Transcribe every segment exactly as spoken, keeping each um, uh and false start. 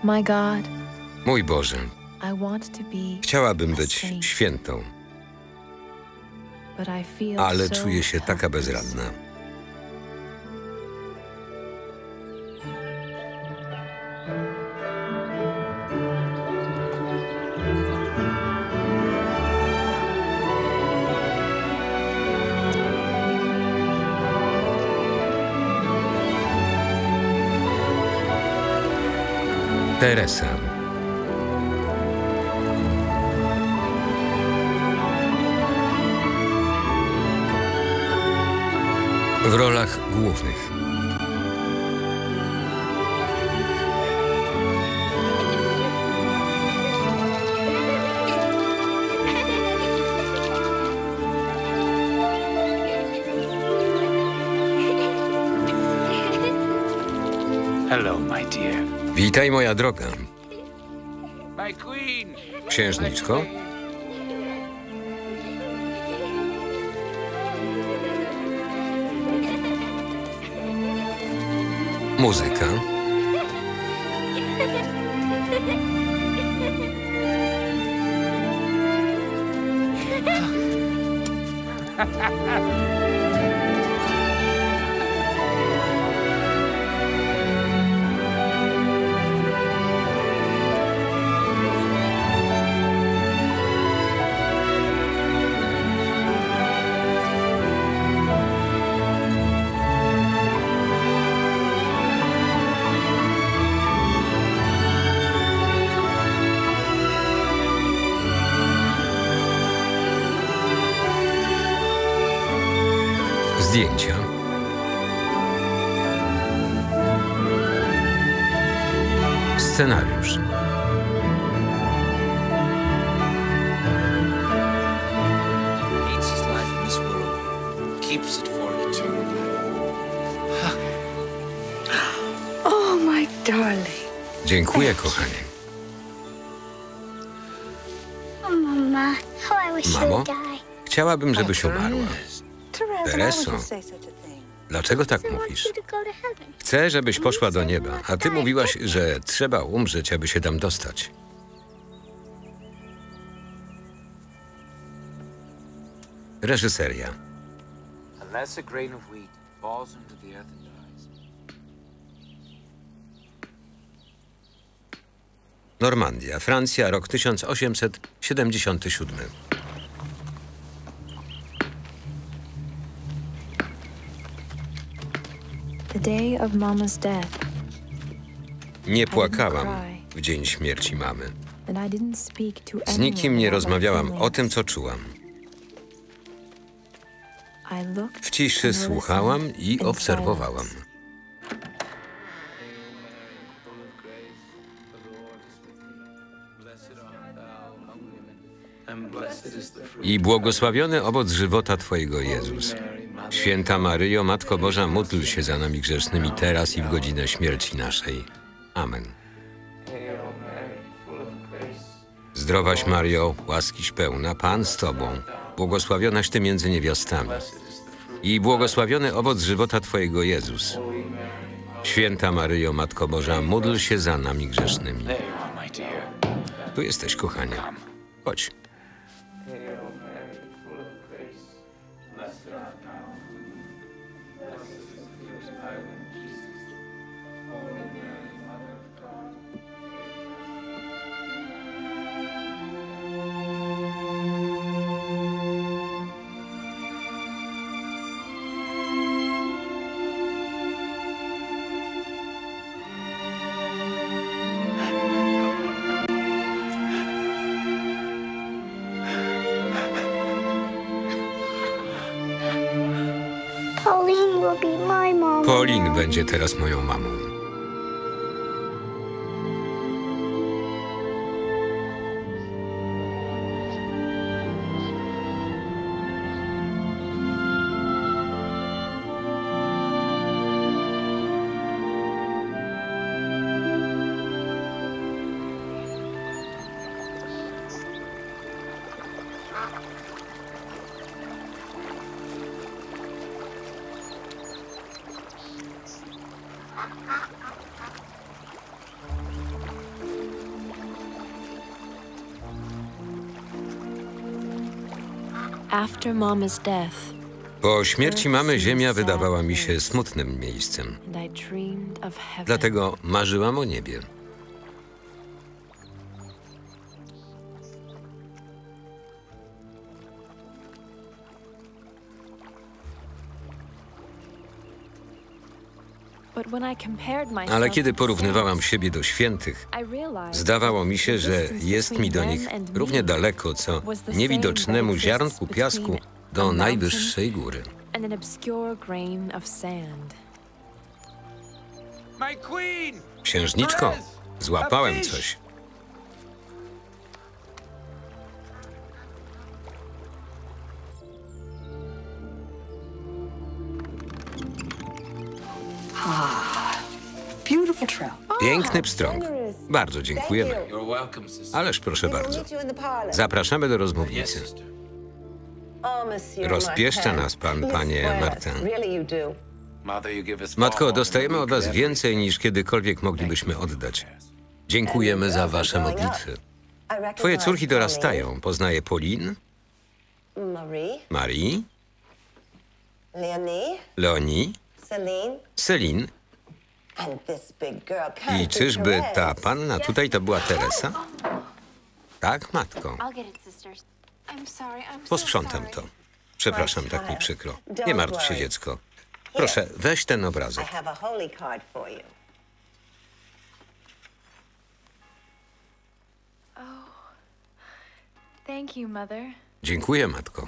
Mój Boże, chciałabym być świętą, ale czuję się taka bezradna. Teresa. W rolach głównych Hello, my dear. Witaj, moja droga. Księżniczko. Muzyka. Zdjęcia. Scenariusz. Oh, my darling. Dziękuję, kochanie. Mamo, chciałabym, żebyś umarła. Tereso, dlaczego tak mówisz? Chcę, żebyś poszła do nieba, a ty mówiłaś, że trzeba umrzeć, aby się tam dostać. Reżyseria. Normandia, Francja, rok tysiąc osiemset siedemdziesiąty siódmy. Nie płakałam w dzień śmierci mamy. Z nikim nie rozmawiałam o tym, co czułam. W ciszy słuchałam i obserwowałam. I błogosławiony owoc żywota Twojego, Jezus. Święta Maryjo, Matko Boża, módl się za nami grzesznymi teraz i w godzinę śmierci naszej. Amen. Zdrowaś Maryjo, łaskiś pełna, Pan z Tobą, błogosławionaś Ty między niewiastami i błogosławiony owoc żywota Twojego, Jezus. Święta Maryjo, Matko Boża, módl się za nami grzesznymi. Tu jesteś, kochanie. Chodź. Pauline będzie teraz moją mamą. After Mama's death, Po śmierci mamy ziemia wydawała mi się smutnym miejscem. and I dreamed of heaven. Dlatego marzyłam o niebie. But when I compared myself Ale kiedy to porównywałam saints, siebie do świętych, I realized zdawało mi się, the że distance jest mi do between nich them and me równie daleko, co was the niewidocznemu same that ziarnku exists piasku between a do mountain najwyższej góry. and an obscure grain of sand. My queen! Księżniczko, złapałem coś. Beautiful trail. Piękny pstrąg. Bardzo dziękujemy. You're welcome, sister. Ależ proszę bardzo. Zapraszamy do rozmównicy. Rozpieszcza nas pan, panie Martin. Mother, you give us Matko, far more dostajemy than od we was could ever więcej niż kiedykolwiek moglibyśmy oddać. Dziękujemy za wasze modlitwy. Twoje córki dorastają. Poznaję Pauline, Marie, Leonie, Celine. I czyżby ta panna tutaj to była Teresa? Tak, matko. Posprzątam to. Przepraszam, tak mi przykro. Nie martw się, dziecko. Proszę, weź ten obrazek. Thank you, Mother. Dziękuję, matko.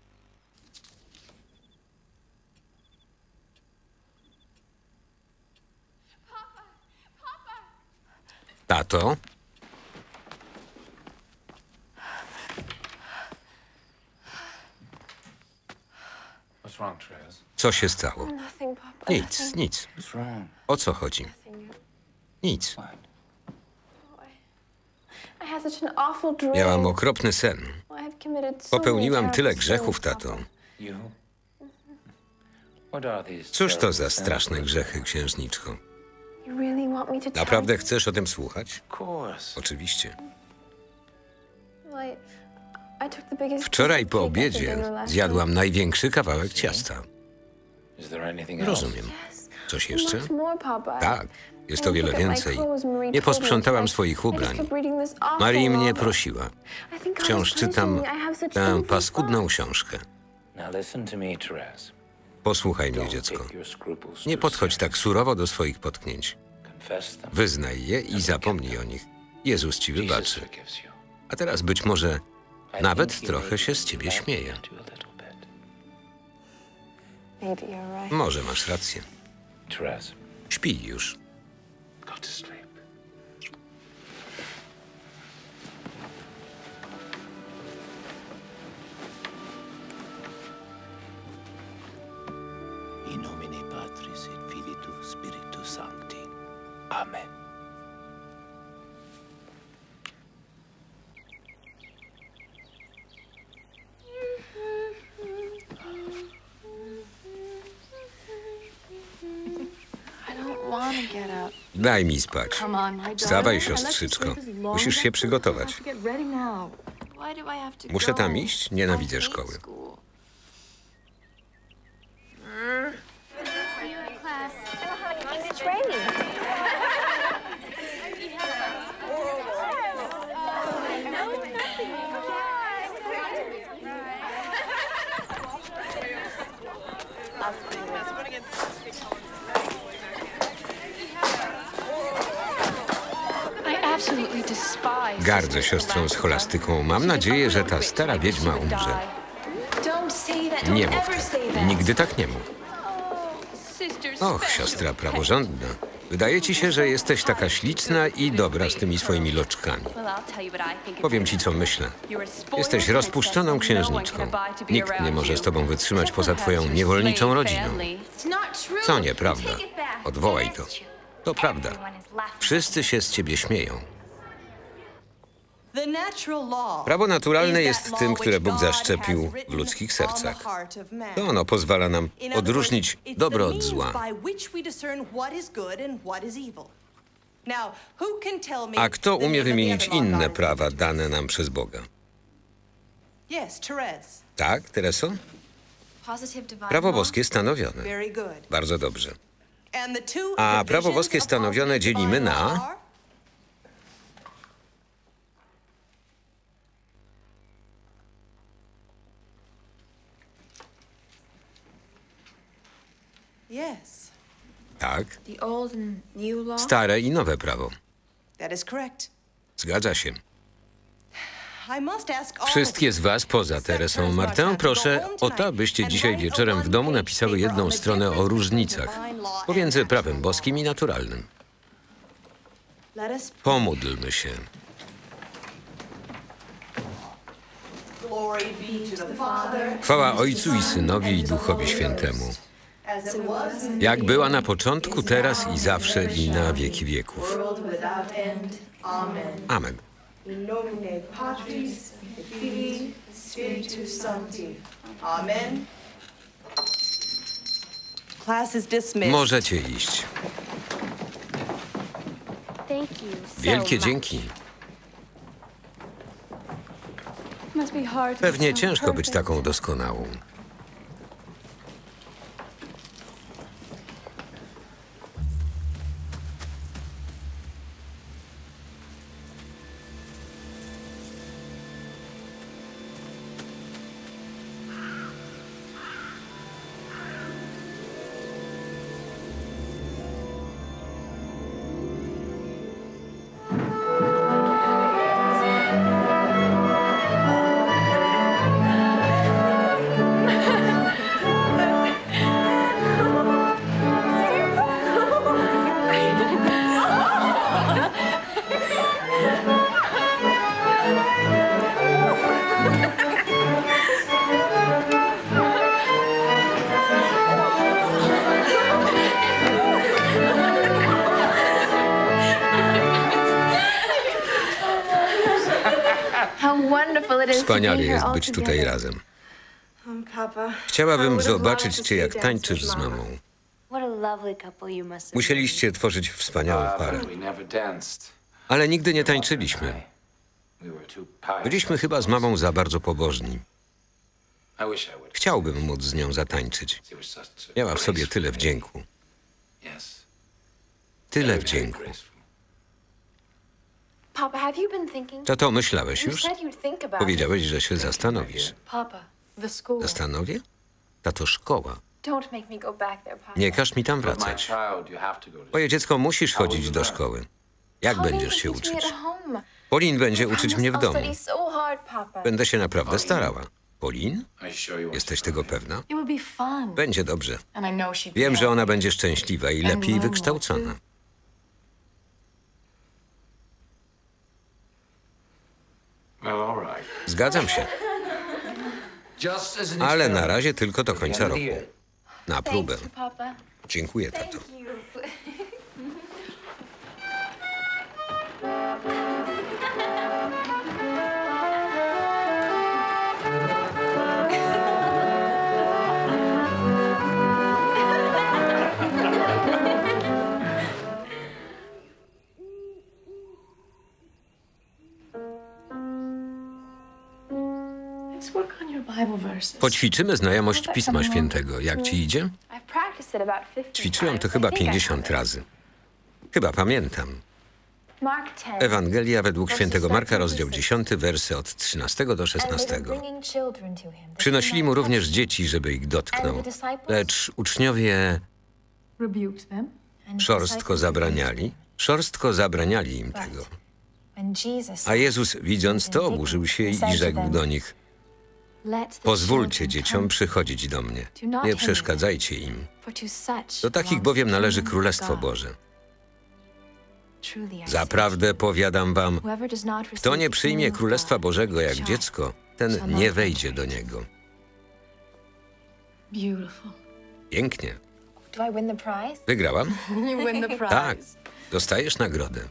Tato, What's wrong, Therese? co się stało? Nothing, Papa. Nic, nic. What's wrong? O co chodzi? Nic. I had such an awful dream. Miałam okropny sen. I have committed so Popełniłam many tyle terrible grzechów, sins, tato. Papa. You? What are these Cóż to terrible za sins? straszne grzechy, księżniczko? You really want me to tell Naprawdę chcesz o tym słuchać? Of course. Oczywiście. you? I, I took the biggest Wczoraj piece po of cake at the obiedzie dinner last zjadłam największy kawałek ciasta. Is there anything else? Rozumiem. Coś night. jeszcze? Much more, Papa. Tak, jest I to wiele forgot my więcej. clothes, Marie Nie told me posprzątałam to. swoich I just ubrań. kept reading this awful Marie mnie novel. prosiła. I think God Wciąż is czytam punishing me. I have such tę empty paskudną thoughts. książkę. Now listen to me, Therese. Posłuchaj mnie, Don't dziecko. take your scruples Nie too podchodź tak seriously. surowo do swoich potknięć. Confess them. Wyznaj je i zapomnij o nich. Jezus ci Jesus wybaczy. forgives you. A teraz być może I nawet think he trochę may się z ciebie love śmieje. you a little bit. Maybe you're right. Może masz rację. Therese, Śpij już. go to sleep. In nomine Patris et Filii et Spiritus Sancti. Amen. I don't want to get up. Daj mi spać. Come on, my Wstawaj, darling. I let you siostrzyczko. sleep as long Musisz as się I przygotować. can. Get ready now. Why do I have to Muszę go? tam iść? Nienawidzę I hate szkoły. school. It's raining. I absolutely despise Gardzę siostrą scholastyką. Mam nadzieję, że ta stara wiedźma umrze. Don't say that. Nie Don't mów ever say tak. that. Nigdy tak nie mów. Sisters, Och, siostra praworządna. Wydaje ci się, że jesteś taka śliczna i dobra z tymi swoimi loczkami. Powiem ci, co myślę. Jesteś rozpuszczoną księżniczką. Nikt nie może z tobą wytrzymać poza twoją niewolniczą rodziną. Co nieprawda? Odwołaj to. To prawda. Wszyscy się z ciebie śmieją. Prawo naturalne jest tym, które Bóg zaszczepił w ludzkich sercach. To ono pozwala nam odróżnić dobro od zła. A kto umie wymienić inne prawa dane nam przez Boga? Yes, Therese. Tak, Tereso? Positive divine Prawo law? boskie stanowione. Very good. Bardzo dobrze. And the two A prawo divisions boskie of stanowione positive dzielimy divine na- law are? Yes, Tak. The old and new law? Stare i nowe prawo. that is correct. Zgadza się. I must ask all Wszystkie z was poza Teresą Martę proszę o to, abyście dzisiaj wieczorem w domu napisały jedną stronę o różnicach pomiędzy prawem boskim i naturalnym. Let us Pomódlmy się. glory be to the Father, Chwała Ojcu i Synowi i Duchowi Świętemu. as it was in Jak była na początku, teraz i zawsze i na wieki wieków. the world without end. Amen. Amen. In nomine Patris, et Filii, et Spiritus Sancti. Amen. Class is dismissed. Możecie iść. Thank you so Wielkie much. dzięki. Must be hard to Pewnie be so ciężko być perfect. taką doskonałą. How wonderful it is to be Wspaniale here jest all być tutaj together. razem. Um, Papa, I Chciałabym would have zobaczyć loved to cię, jak see you dance tańczysz with z Mama. mamą. What a lovely couple you must have Musieliście tworzyć wspaniałą parę. We never danced. Ale nigdy nie tańczyliśmy. We were too pious. Byliśmy chyba z mamą za bardzo pobożni. I wish I would. Chciałbym móc z nią zatańczyć. She was such a Miała w sobie graceful tyle lady. wdzięku. Yes. Tyle Very, very wdzięku. graceful. Papa, have you been thinking? To to myślałeś You już? said you'd think about it. Powiedziałeś, że się zastanowisz. Papa, the school. Zastanowię? Ta to szkoła. Don't make me go back there, Papa. Nie każ mi tam But my wracać. child, you have to go to Moje dziecko, musisz chodzić do szkoły. Jak Pauline będziesz się can teach me uczyć? at home. Pauline będzie uczyć I mnie w must- I'll domu. study so hard, Papa. Będę się naprawdę starała. Pauline? I assure you. Jesteś tego pewna? It would be fun. Będzie dobrze. And I know she'd Wiem, be że ona będzie szczęśliwa i lepiej wykształcona. Well, all right. Zgadzam się, Just as an ale na experiment. razie tylko do At the końca end of the roku. year. Na próbę. Thank you, Papa. Dziękuję, tato. Thank you. Let's work on your Bible verses. Poćwiczymy znajomość Pisma Świętego. Jak ci idzie? I've practiced it about fifty Ćwiczyłam to times. chyba I think I pięćdziesiąt have it. razy. Chyba pamiętam. Mark ten. Ewangelia według świętego Marka, rozdział dziesiąty, wersy od trzynastego do And they were szesnastego. bringing children to him, that he Przynosili mu might również touch dzieci, żeby ich dotknął. And the disciples? Lecz uczniowie Rebuked them. them. And the szorstko disciples zabraniali, szorstko zabraniali im tego. When Jesus A Jezus, widząc to, oburzył się i rzekł do nich: Let the Pozwólcie children dzieciom come, przychodzić do mnie. Nie przeszkadzajcie im. for to such Do takich belongs bowiem the należy kingdom of Królestwo God. Boże. Truly I say, Zaprawdę powiadam wam, whoever does not kto nie receive the przyjmie kingdom of Królestwa God Bożego jak shall- dziecko, ten nie wejdzie do niego. Beautiful. Pięknie. Do I win the prize? Wygrałam? You win the prize. Tak. Dostajesz nagrodę.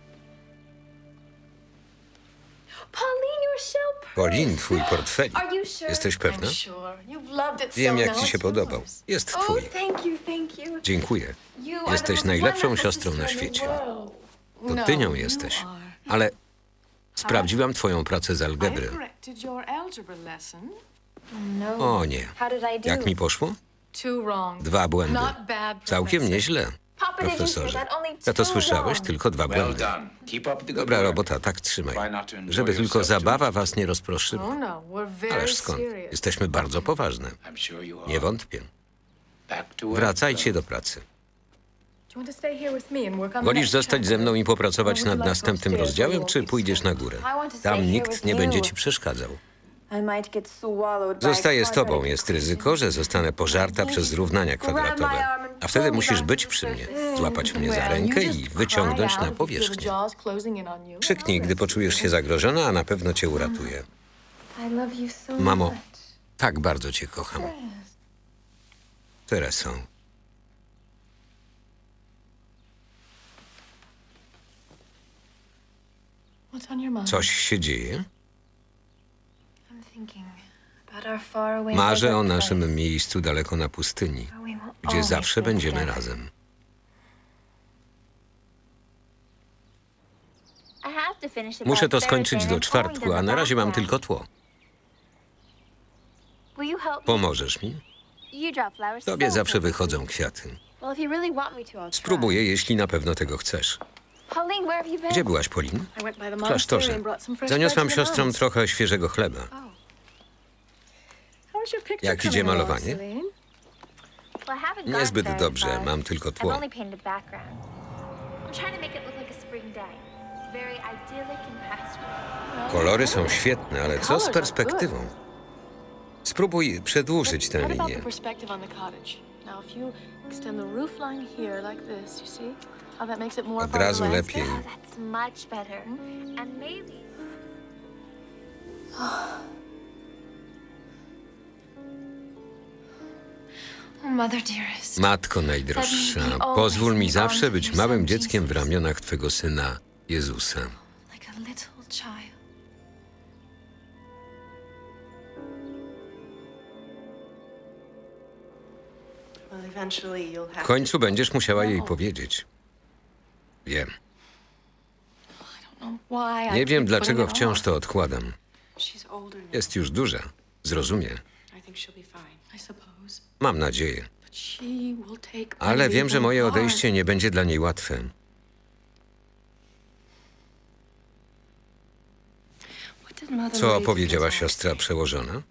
Pauline, you're so pretty. Pauline, twój portfelik. Are you sure? Jesteś pewna? I'm sure. You've loved it Wiem, so jak now ci się it's podobał. yours. Jest Oh, twój. thank you, thank you. Dziękuję. You are the Jesteś most najlepszą wonderful siostrą na sister in the świecie. world. To No, ty nią you jesteś. are. Ale Sprawdziłam twoją pracę z I algebry. corrected your algebra lesson. No. O nie. How did I do? Jak mi poszło? Two wrong. Dwa błędy. Not bad, Całkiem professor. nieźle, Papa, did you say profesorze. that? Only Za to two słyszałeś? wrong. Tylko dwa Well błędy. done. Keep up the good Dobra work. robota, tak trzymaj. Try not to enjoy Żeby tylko yourself too zabawa was nie rozproszyła. Oh no, we're very Ależ skąd? serious. Jesteśmy bardzo poważne. I'm sure you are. Nie wątpię. Back to work. Wracajcie do pracy. Do you want to stay here with me and work on the Wolisz next zostać ze mną i popracować nad następnym rozdziałem, czy pójdziesz na górę? Tam nikt nie będzie ci przeszkadzał. I might get swallowed by Zostaję z a tobą. quadratic Jest ryzyko, że zostanę pożarta przez równania kwadratowe. A wtedy musisz być przy mnie, złapać mnie za rękę i wyciągnąć na powierzchnię. Krzyknij, gdy poczujesz się zagrożona, a na pewno cię uratuję. I love you so Mamo, much. tak bardzo cię kocham. Tereso. What's on your mind? Coś się dzieje? I'm thinking about our faraway Marzę o desert naszym place, miejscu daleko na pustyni, where we will gdzie always zawsze be będziemy together. razem. I have to finish it Muszę by to skończyć Thursday, do and I'm czwartku, going a to na the razie mam background. tylko tło. Will you help me? Pomożesz mi? You drop flowers. Tobie so zawsze quickly. wychodzą kwiaty. Well, if you really want me to, I'll try. Spróbuję, jeśli na pewno tego chcesz. Pauline, where have you been? Gdzie byłaś, Polin? I went by the W monastery klasztorze. and brought some fresh Zaniosłam bread to the siostrom nuns. trochę świeżego chleba. How's your picture Jak idzie coming along, malowanie? Celine? Well, I haven't gone Niezbyt very dobrze, far. mam tylko I've tło. only painted background. I'm trying to make it look like a spring day. Very idyllic and pastoral. Kolory są świetne, ale co z perspektywą? Spróbuj przedłużyć tę What about linię. the perspective on the cottage? Now, if you extend the roof line here like this, you see how that makes it more Od part of razu the lepiej. landscape? Oh, that's much better. And maybe... Oh, mother dearest. Matko najdroższa, pozwól mi zawsze być małym dzieckiem w ramionach Twego Syna, Jezusa. Like a little child. Well, eventually you'll W have końcu będziesz musiała jej powiedzieć. Wiem. No, why I Nie wiem, keep dlaczego putting it wciąż off. to odkładam. She's older now. Jest już duża. Zrozumie. I think she'll be fine. I suppose. Mam nadzieję. But she will take my Ale wiem, że leaving moje hard. odejście nie będzie dla niej łatwe. What did mother Co leave powiedziała because of? siostra przełożona?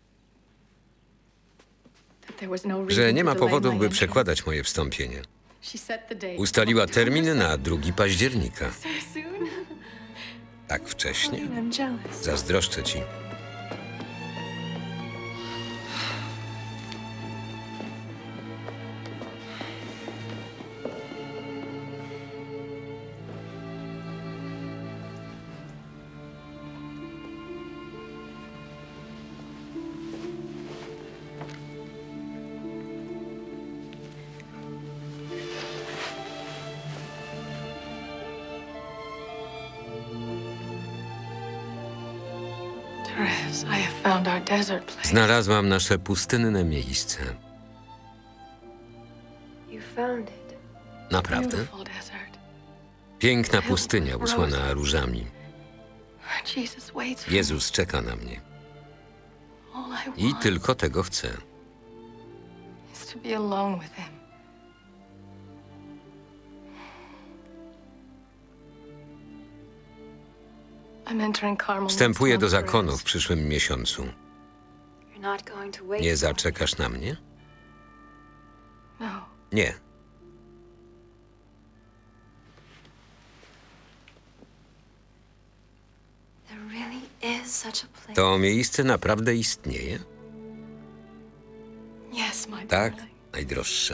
That there was no reason Że nie to ma delay powodów, my by entrance. przekładać moje wstąpienie. She set the date. Ustaliła termin na drugiego października. So soon? Tak wcześnie? I'm jealous. Zazdroszczę ci. Therese, I have found our desert place. Znalazłam nasze pustynne miejsce. You found it. Naprawdę? Beautiful desert. Piękna pustynia usłana różami. Jesus waits for Jezus czeka na mnie. all I want I tylko tego chcę. is to be alone with him. I'm entering Carmel. Wstępuję next do month, zakonu w Therese. przyszłym miesiącu. You're not going to wait. Nie for me. zaczekasz na mnie? No. Nie. There really is such a place. To miejsce naprawdę istnieje? Yes, my Tak, darling. najdroższa.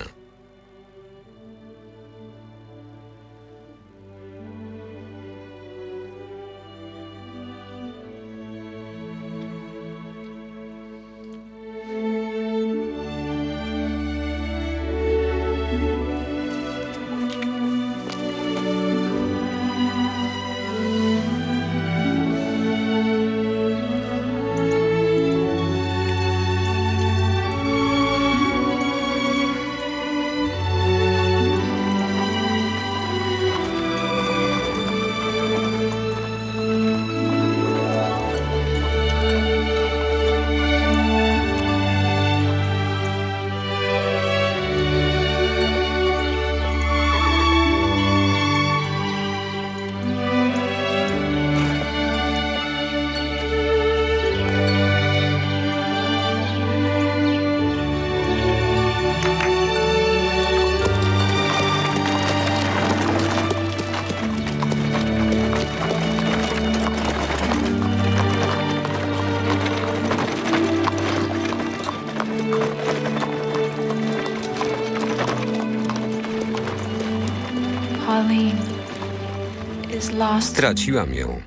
Straciłam ją.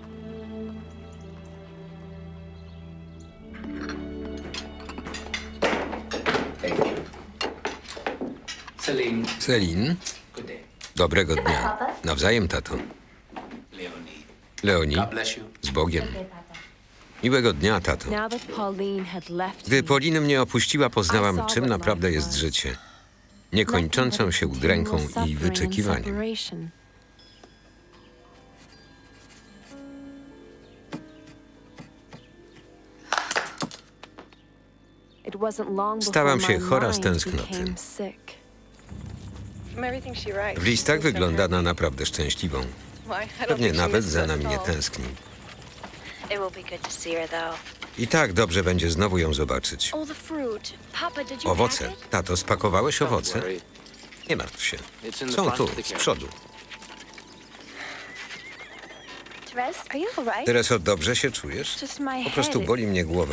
Celine, Celine, good day. dobrego dnia. Nawzajem, tato. Leonie, Leonie, God bless you. z Bogiem. Miłego dnia, tato. Now that Pauline had left Gdy me, Pauline mnie opuściła, poznałam, czym naprawdę jest życie. Niekończącą się udręką i wyczekiwaniem. Stałam się chora z tęsknoty. W listach wygląda na naprawdę szczęśliwą. Pewnie nawet za nami nie tęskni. I tak dobrze będzie znowu ją zobaczyć. Owoce. Tato, spakowałeś owoce? Nie martw się. Są tu, z przodu. Tereso, dobrze się czujesz? Po prostu boli mnie głowa.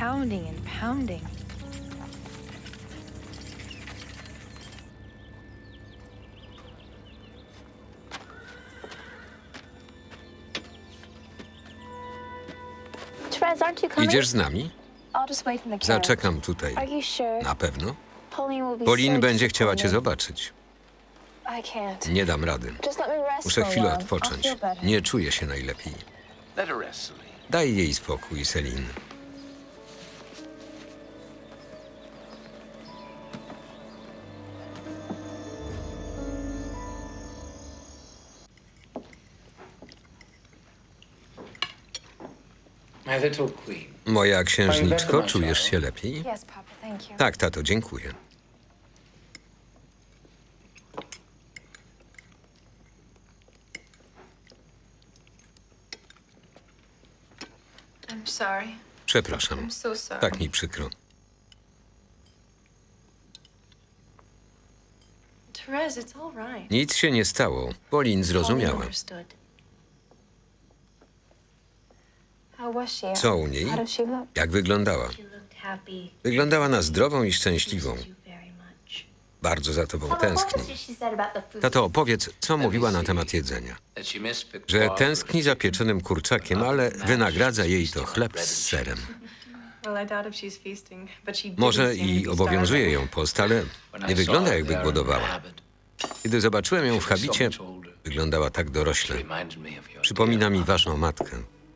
Idziesz z nami? Zaczekam tutaj. Na pewno? Pauline będzie chciała cię zobaczyć. Nie dam rady. Muszę chwilę odpocząć. Nie czuję się najlepiej. Let her rest, Celine. Daj jej spokój, Celine. My little queen. Moja księżniczko, czujesz się lepiej? Yes, Papa, thank you. Tak, tato, dziękuję. I'm sorry. Przepraszam. I'm so sorry. Tak mi przykro. Therese, it's all right. Nic się nie stało. Pauline zrozumiała. Understood. How was she? Co u niej? How does she look? Jak wyglądała? Wyglądała na zdrową i szczęśliwą. Bardzo za tobą tęskni. Tato, opowiedz, co mówiła na temat jedzenia. That she missed Że tęskni za pieczonym kurczakiem, ale wynagradza jej to chleb z serem. Może i obowiązuje ją post, ale nie wygląda, jakby głodowała. Kiedy zobaczyłem ją w habicie, wyglądała tak dorośle. Przypomina mi waszą matkę.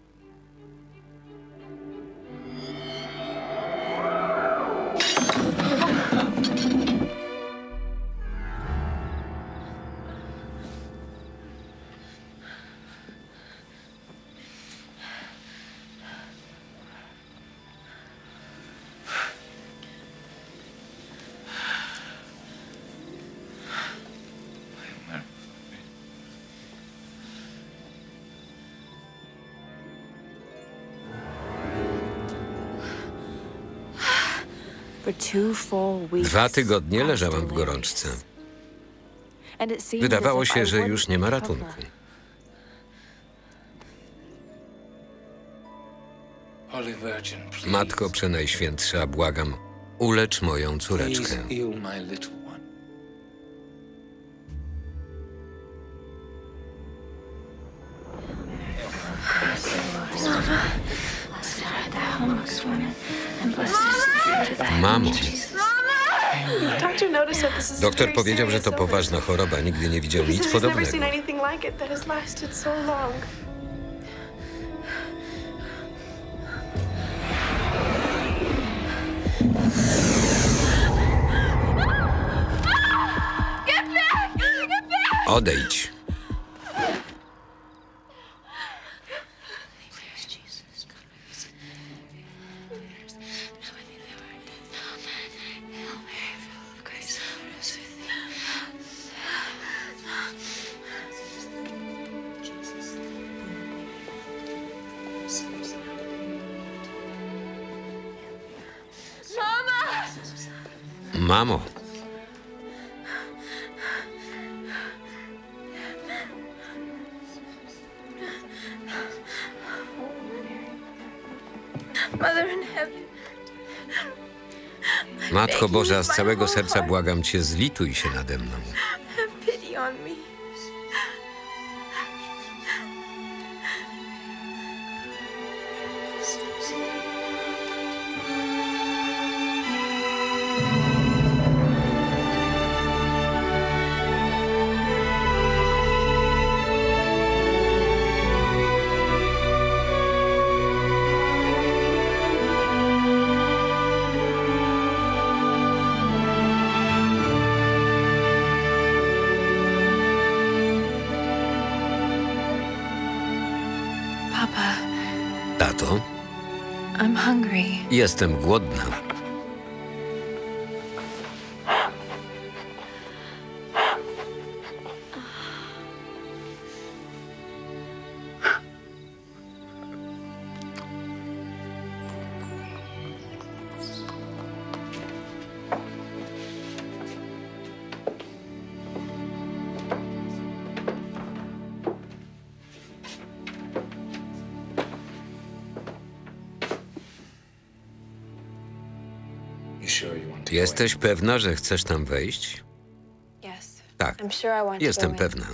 Dwa tygodnie leżałam w gorączce. Wydawało się, że już nie ma ratunku. Holy Virgin, please. Matko Przenajświętsza, błagam, ulecz moją córeczkę. Please heal my little one. Mamo, doktor powiedział, że to poważna choroba. Nigdy nie widział nic podobnego. Odejdź. Mamo. Matko Boża, z całego serca błagam Cię, zlituj się nade mną. Tato, I'm hungry. jestem głodna. Jesteś pewna, że chcesz tam wejść? Yes. Tak, I'm sure I want to jestem go in. pewna.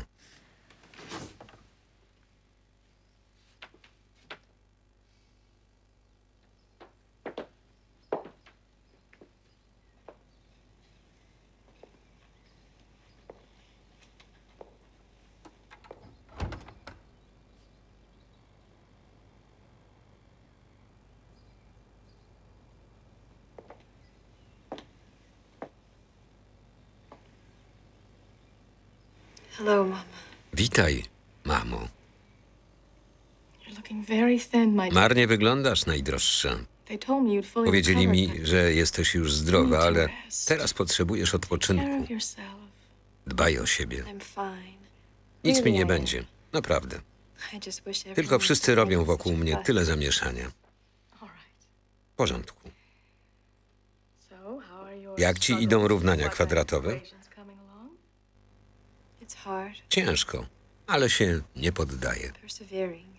Hello, Mama. Witaj, mamo. You're looking very thin, my dear. Marnie wyglądasz, najdroższa. They told me you'd fully Powiedzieli recovered, mi, but że jesteś już zdrowa, ale teraz potrzebujesz care odpoczynku. of yourself. Dbaj o siebie. I'm fine. Nic mi nie Really, I będzie. Naprawdę. I just wish everyone Tylko was wszyscy robią having wokół such a mnie fuss. tyle zamieszania. All right. W porządku. So, how are your Jak ci struggles idą with równania quadratic kwadratowe? equations coming along? It's hard. Ciężko, ale się nie poddaję. Persevering.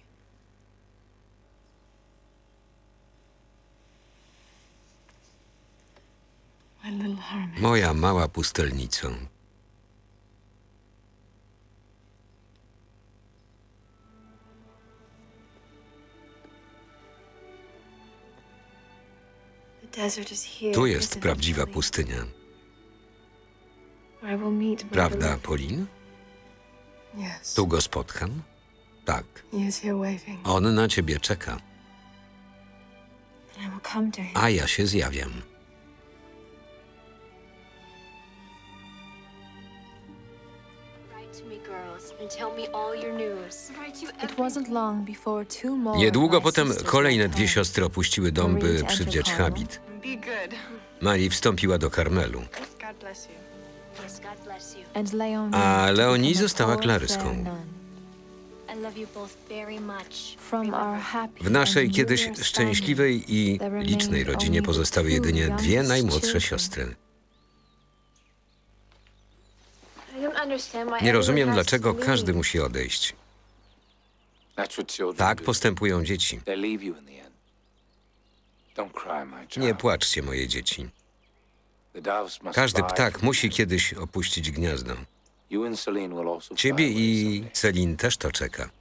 My little hermit. Moja mała pustelnico. The desert is here. Tu jest isn't it, prawdziwa Polly? pustynia. Where I will meet my Prawda, beloved. Pauline? Yes. Tu go spotkam? Tak. He is here waiting. On na ciebie czeka, And I will come to him. a ja się zjawiam. Write to me, girls, and tell me all your news. Write you It wasn't long before two more Niedługo of my potem sisters kolejne left dwie home. siostry opuściły dom, by przywdziać habit. Marii wstąpiła do Karmelu, Yes, God bless you. And Leonie a to Leonie become a została full klaryską. fair nun. I love you both very much. From our happy W naszej and kiedyś numerous szczęśliwej i licznej rodzinie pozostały jedynie dwie najmłodsze siostry. I don't understand why Nie everyone rozumiem, has dlaczego to każdy leave. musi odejść. That's what children Tak do. postępują dzieci. They leave you in the end. Don't cry, my child. Nie płaczcie, moje dzieci. The doves must Każdy fly ptak from musi you. kiedyś opuścić gniazdo. You and Celine will also Ciebie fly away i someday. Celine też to czeka.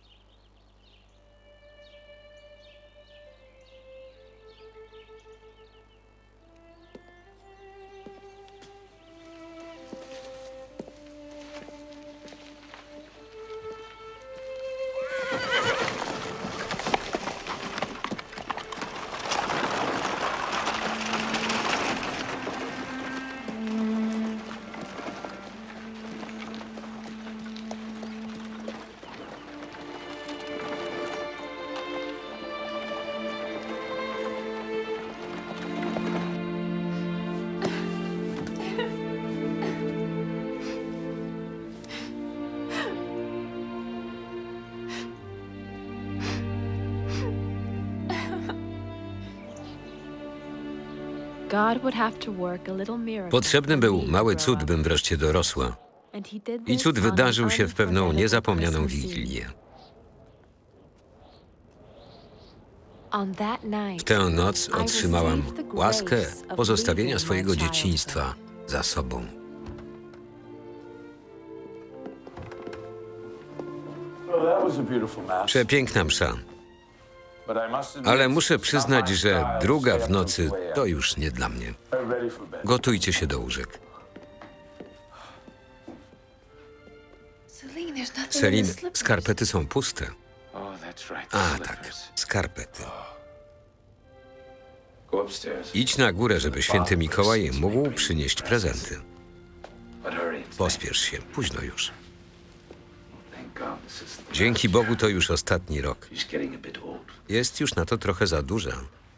God would have to work a little miracle Potrzebny for był me to mały grow cud, up. bym wreszcie dorosła. And he did I this cud on an wydarzył się w pewną unforgettable niezapomnianą Christmas Eve. wigilię. On that night, W tę noc I otrzymałam received the łaskę grace of pozostawienia leaving my swojego childhood. dzieciństwa za sobą. Przepiękna msza, ale muszę przyznać, że druga w nocy to już nie dla mnie. Gotujcie się do łóżek. Celine, there's nothing in Celine, the slippers. skarpety są puste. Oh, that's right. the A slippers. tak, skarpety. Go upstairs. Idź na górę, żeby święty Mikołaj mógł przynieść prezenty. But hurry. Pospiesz się, późno już. Thank God. Dzięki Bogu to już ostatni rok. Jest już na to trochę za duża.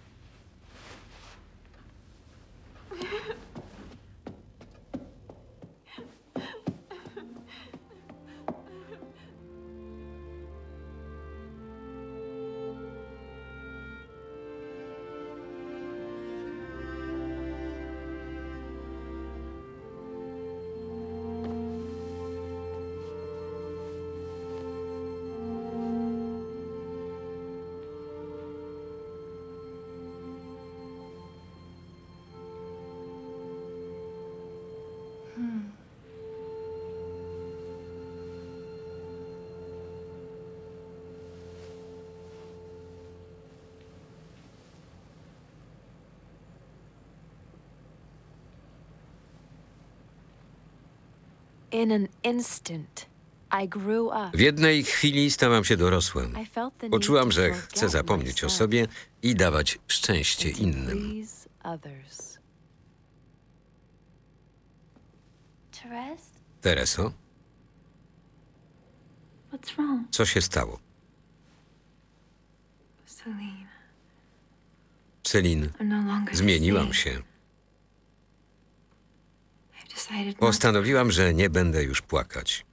In an instant, I grew up. W jednej chwili stałam się dorosłym. I felt the need Poczułam, to że forget chcę zapomnieć o myself sobie i dawać szczęście and to innym. please others. Therese? Tereso, What's wrong? co się stało? Celine, Celine, I'm no longer zmieniłam the same. się. I've decided not to. Postanowiłam, że nie będę już płakać.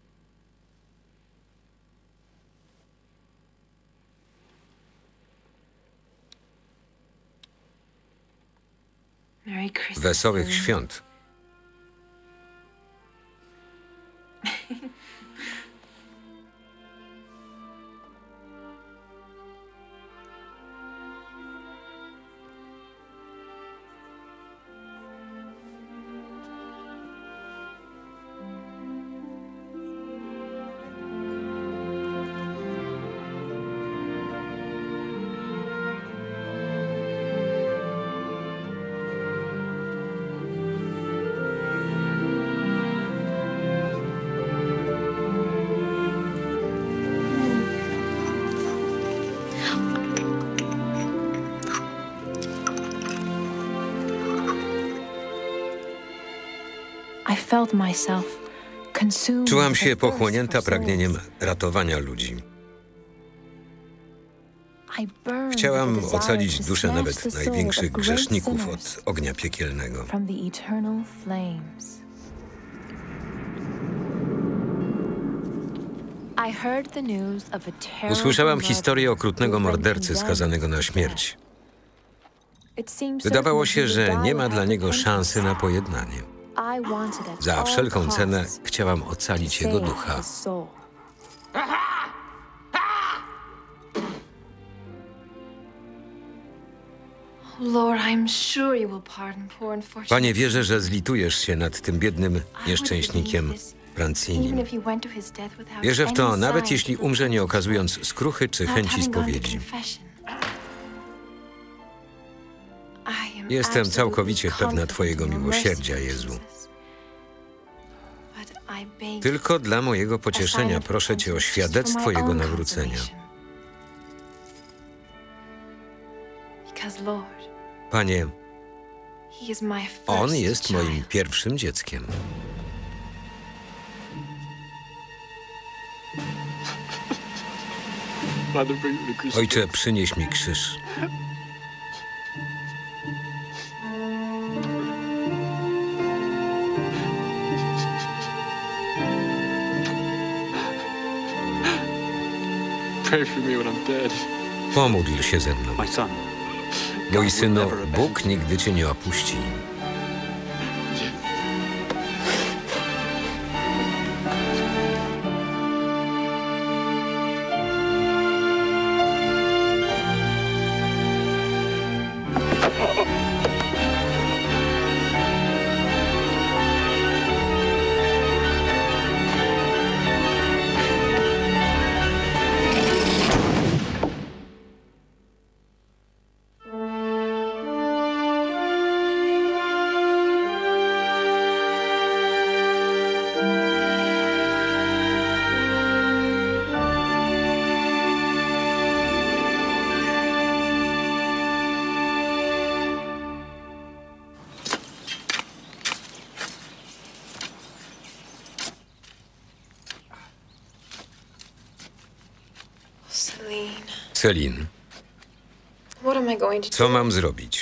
Merry Christmas, Wesołych Celine. świąt. I felt myself consumed Czułam with a się thirst pochłonięta for pragnieniem souls. ratowania ludzi. I burned Chciałam with a desire ocalić to duszę snatch nawet the souls największych of great grzeszników sinners od ognia piekielnego. from the eternal flames. I heard the news of a terrible Usłyszałam murder historię okrutnego who had been mordercy condemned skazanego na to śmierć. death. It seemed Wydawało certain się, that he że would nie die ma dla without niego repentance. szansy na pojednanie. I wanted at Za all wszelką cenę costs chciałam ocalić jego save ducha. his soul. Lord, I'm sure you will pardon poor unfortunate. Panie, wierzę, że zlitujesz się nad tym biednym nieszczęśnikiem Francinim. Wierzę w to, nawet jeśli umrze, nie okazując skruchy czy chęci spowiedzi. Jestem całkowicie pewna Twojego miłosierdzia, Jezu. Tylko dla mojego pocieszenia proszę Cię o świadectwo Jego nawrócenia. Panie, On jest moim pierwszym dzieckiem. Ojcze, przynieś mi krzyż. Pomódl się ze mną. Mój synu, Bóg nigdy Cię nie opuści. Celine, What am I going to co do? mam zrobić?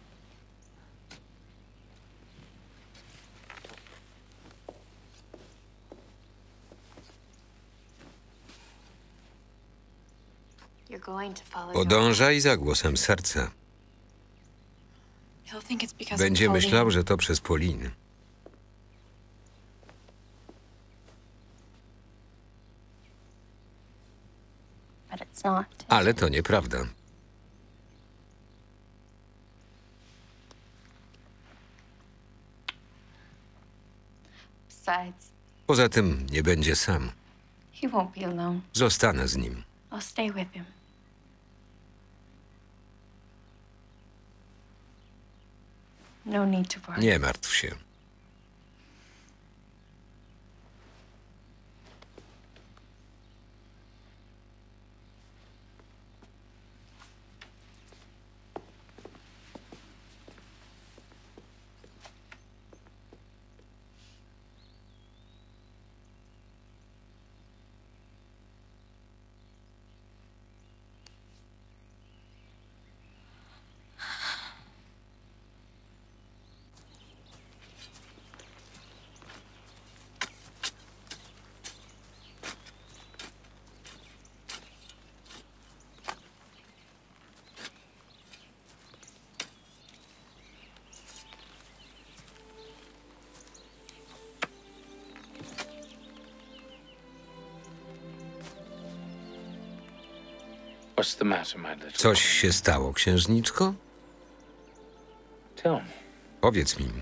You're going to follow your Podążaj za głosem serca. He'll think it's because Będzie of Pauline. myślał, że to przez Pauline. But it's not. Ale to nieprawda. Besides, Poza tym nie będzie sam. he won't be alone. Zostanę z nim. I'll stay with him. No need to worry. Nie martw się. What's the matter, my little Coś się stało, księżniczko? Tell me. Powiedz mi.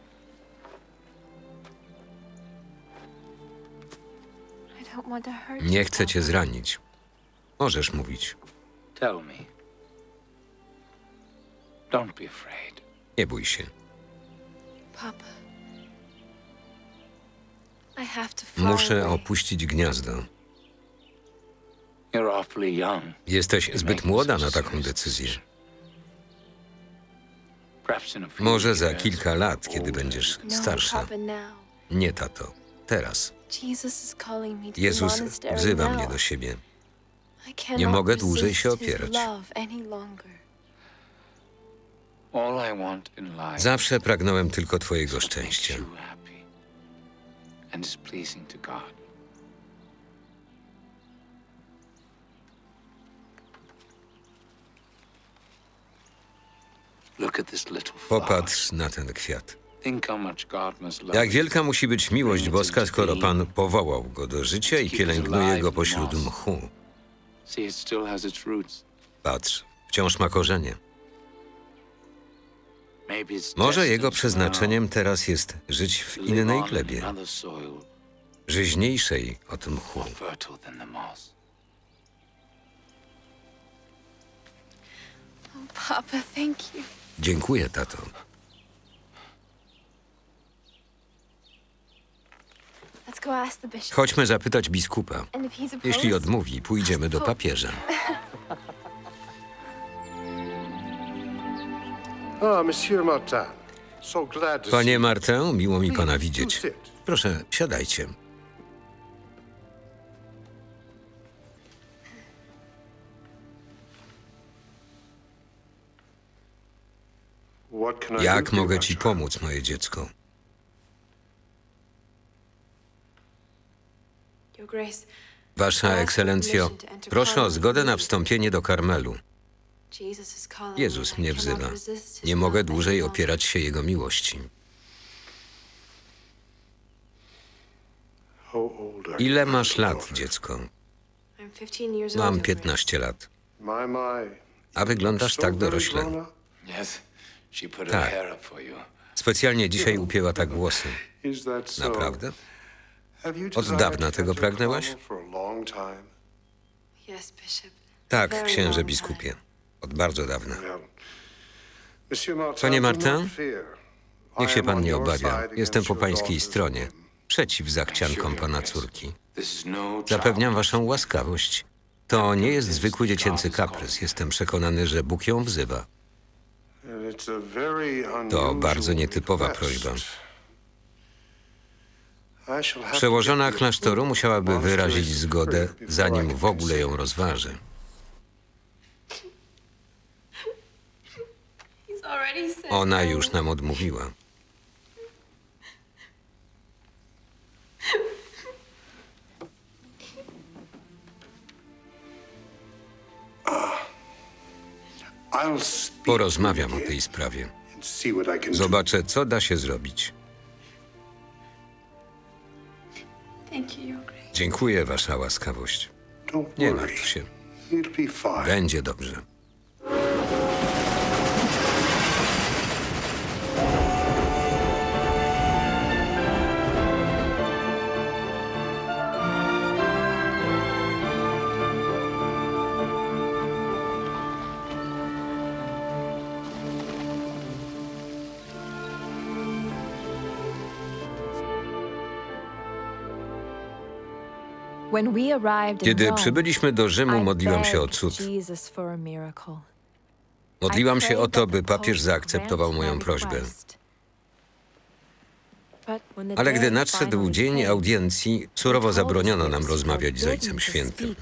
I don't want to hurt Nie you, chcę cię Papa. zranić. Możesz mówić. Tell me. Don't be afraid. Nie bój się. Papa. I have to fly Muszę away. opuścić gniazdo. You're awfully young. Jesteś zbyt młoda na taką decyzję. Perhaps in a few Może za years. kilka lat, kiedy będziesz No, starsza. Papa, now. Nie, tato. Teraz. Jesus is calling me to the Jezus monastery wzywa now. mnie do siebie. I cannot Nie mogę dłużej się resist his opierać. love any longer. All I want in life Zawsze pragnąłem tylko twojego is what makes szczęścia. you happy and is pleasing to God. Look at this little flower. Popatrz na ten kwiat. Think how much God must love Jak you. wielka musi być miłość boska, skoro Pan powołał go do życia i pielęgnuje go pośród mchu. See, it still has its roots. Patrz, wciąż ma korzenie. Maybe it's Może destined jego to przeznaczeniem teraz jest żyć w now live innej on glebie, another soil żyźniejszej od mchu. more fertile than the moss. Oh, Papa, thank you. Dziękuję, tato. Let's go ask the bishop. Chodźmy zapytać biskupa. And if he's opposed, Jeśli odmówi, pójdziemy do papieża. Ah, Monsieur Martin. So glad to see Panie you. Martę, miło mi pana Please, widzieć. do sit. Proszę, siadajcie. What can I do Jak for you, mogę my ci child? pomóc, moje dziecko? Your Grace, Wasza ekscelencjo, proszę o zgodę na wstąpienie do Karmelu. Jesus is calling Jezus me. I mnie cannot wzywa. resist his Nie mogę love any dłużej longer. opierać się Jego miłości. How old are Ile you, masz lat, daughter? dziecko? I'm fifteen years Mam old, Your piętnaście lat. My, my. A wyglądasz So tak very dorośle. grown up. Yes, she put her Tak. hair up for you. Specjalnie dzisiaj upięła tak włosy. Is that so? Naprawdę? Have you Od desired dawna to tego enter pragnęłaś? Carmel for a long time? Yes, Bishop. Tak, Very księże long biskupie. Od bardzo dawna. Well, Monsieur Martin, Panie do Martin, not fear. Niech I się am pan on nie your obawia. side Jestem against po your pańskiej daughter's stronie. whim. Przeciw zachciankom pana córki. This is no Zapewniam child. waszą łaskawość. To nie jest zwykły dziecięcy kaprys. Jestem przekonany, że Bóg ją wzywa. And it's a very To unusual bardzo nietypowa request. prośba. I shall have to Przełożona get the klasztoru musiałaby monastery's wyrazić zgodę, spirit before I zanim can w ogóle ją consent. rozważy. Ona już nam odmówiła. Porozmawiam o tej sprawie. Zobaczę, co da się zrobić. Dziękuję, wasza łaskawość. Nie martw się. Będzie dobrze. Kiedy przybyliśmy do Rzymu, modliłam się o cud. Modliłam się o to, by papież zaakceptował moją prośbę. Ale gdy nadszedł dzień audiencji, surowo zabroniono nam rozmawiać z Ojcem Świętym.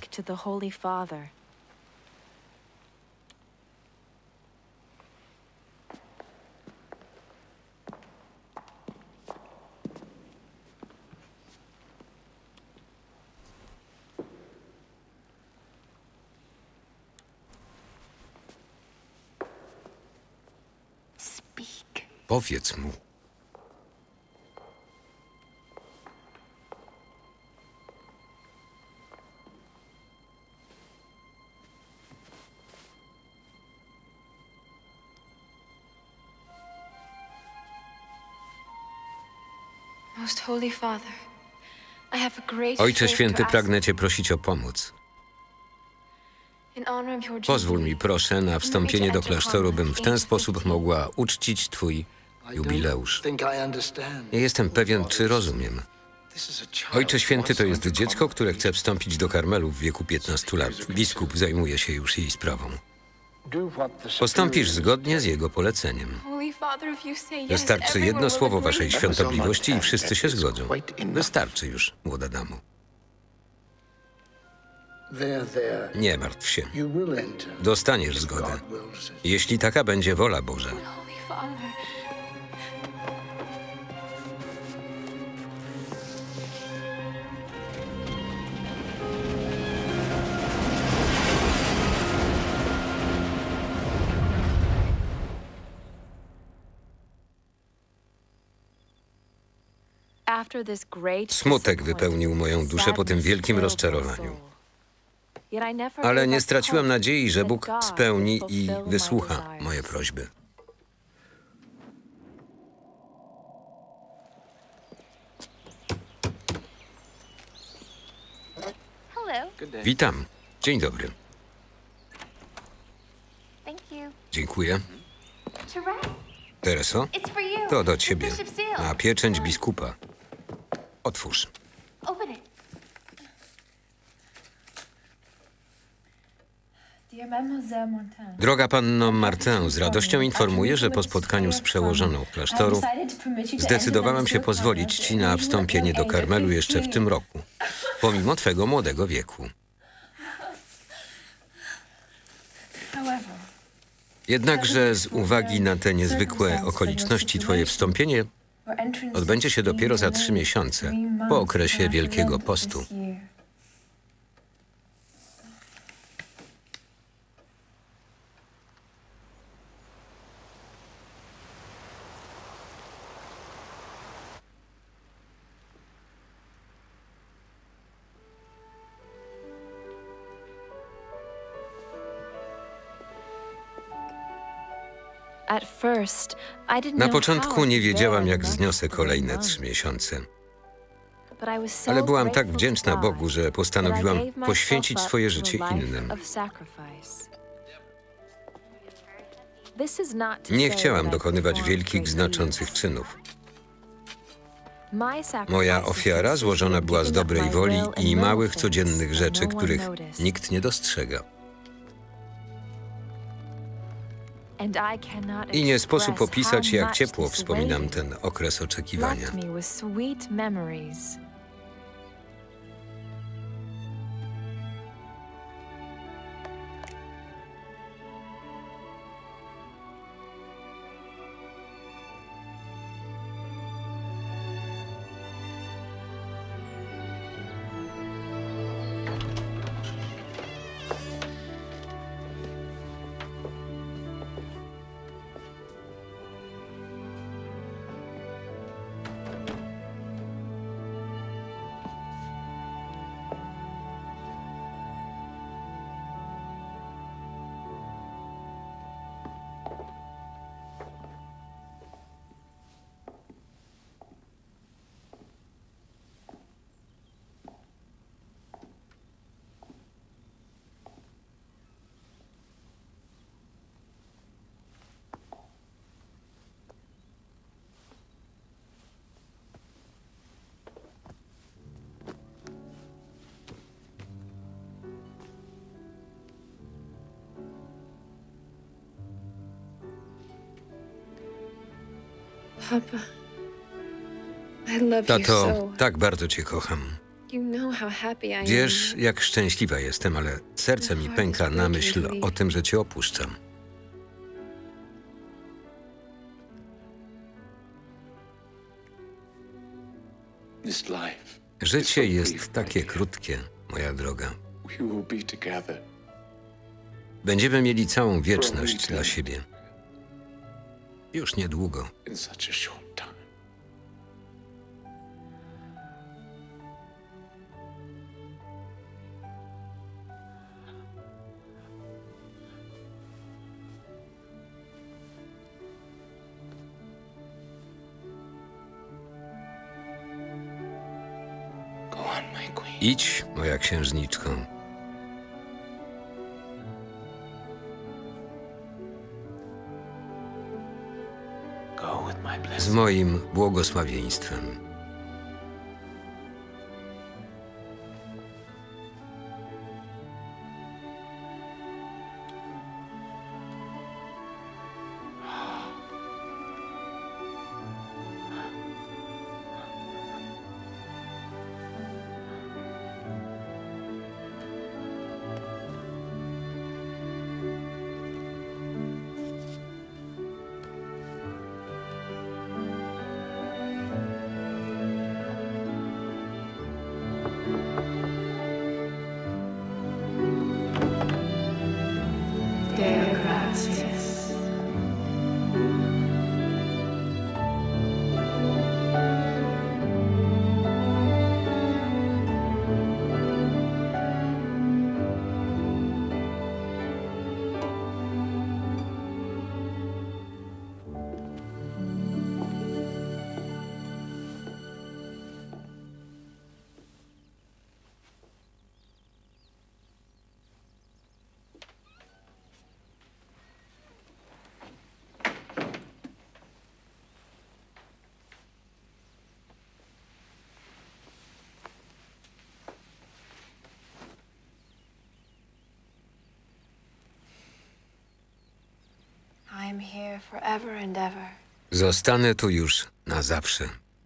Powiedz mu. Ojcze Święty, pragnę Cię prosić o pomoc. Pozwól mi, proszę, na wstąpienie do klasztoru, bym w ten sposób mogła uczcić Twój jubileusz. Nie jestem pewien, czy rozumiem. Ojcze Święty to jest dziecko, które chce wstąpić do Karmelu w wieku piętnastu lat. Biskup zajmuje się już jej sprawą. Postąpisz zgodnie z jego poleceniem. Wystarczy jedno słowo waszej świątobliwości i wszyscy się zgodzą. Wystarczy już, młoda damo. Nie martw się. Dostaniesz zgodę, jeśli taka będzie wola Boża. Smutek wypełnił moją duszę po tym wielkim rozczarowaniu. Ale nie straciłam nadziei, że Bóg spełni i wysłucha moje prośby. Witam. Dzień dobry. Dziękuję. Tereso, to do ciebie. Na pieczęć biskupa. Otwórz. Droga panno Martin, z radością informuję, że po spotkaniu z przełożoną klasztoru zdecydowałam się pozwolić ci na wstąpienie do Karmelu jeszcze w tym roku, pomimo twego młodego wieku. Jednakże z uwagi na te niezwykłe okoliczności twoje wstąpienie odbędzie się dopiero za trzy miesiące, po okresie Wielkiego Postu. Na początku nie wiedziałam, jak zniosę kolejne trzy miesiące. Ale byłam tak wdzięczna Bogu, że postanowiłam poświęcić swoje życie innym. Nie chciałam dokonywać wielkich, znaczących czynów. Moja ofiara złożona była z dobrej woli i małych, codziennych rzeczy, których nikt nie dostrzega. I nie sposób opisać, jak ciepło wspominam ten okres oczekiwania. Papa, I love you Tato, so. tak bardzo cię kocham. You know how happy I am. Wiesz, jak szczęśliwa jestem, ale serce mi pęka na myśl o tym, że cię opuszczam. This life. Życie jest takie krótkie, moja droga. We will be together. Będziemy mieli całą wieczność dla siebie. Już niedługo. In such a short time. Go on, my queen. Idź, moja księżniczko. Go with my Z blessing. moim błogosławieństwem. Deo gratias. I'm here forever and ever. Zostanę tu już na zawsze.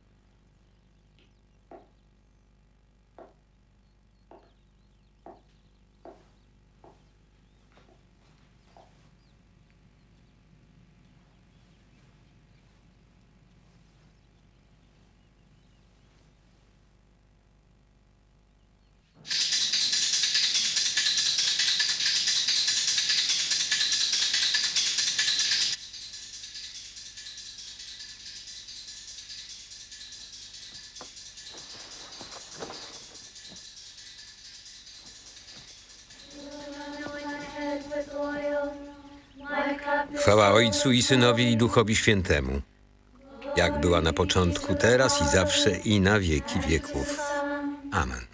Chwała Ojcu i Synowi i Duchowi Świętemu, jak była na początku, teraz i zawsze i na wieki wieków. Amen.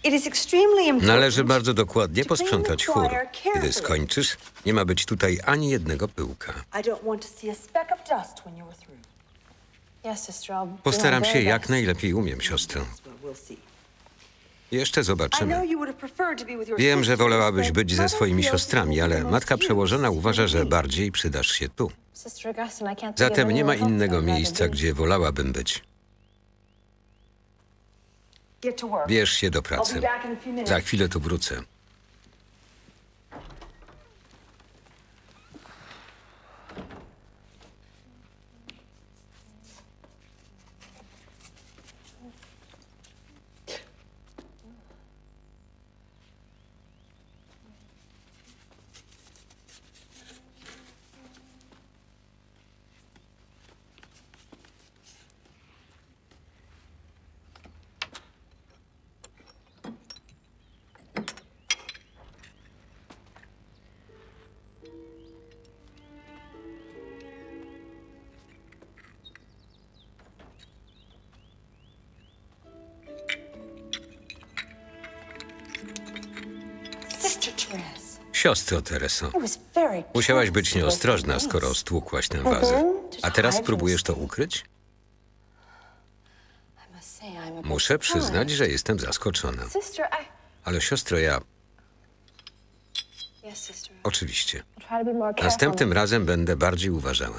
Należy bardzo dokładnie posprzątać chór. Kiedy skończysz, nie ma być tutaj ani jednego pyłka. Postaram się jak najlepiej umiem, siostro. Jeszcze zobaczymy. Wiem, że wolałabyś być ze swoimi siostrami, ale matka przełożona uważa, że bardziej przydasz się tu. Zatem nie ma innego miejsca, gdzie wolałabym być. Bierz się do pracy. Za chwilę tu wrócę. Siostro Tereso, musiałaś być nieostrożna, skoro stłukłaś tę wazę. A teraz próbujesz to ukryć? Muszę przyznać, że jestem zaskoczona. Ale siostro, ja... Oczywiście. Następnym razem będę bardziej uważała.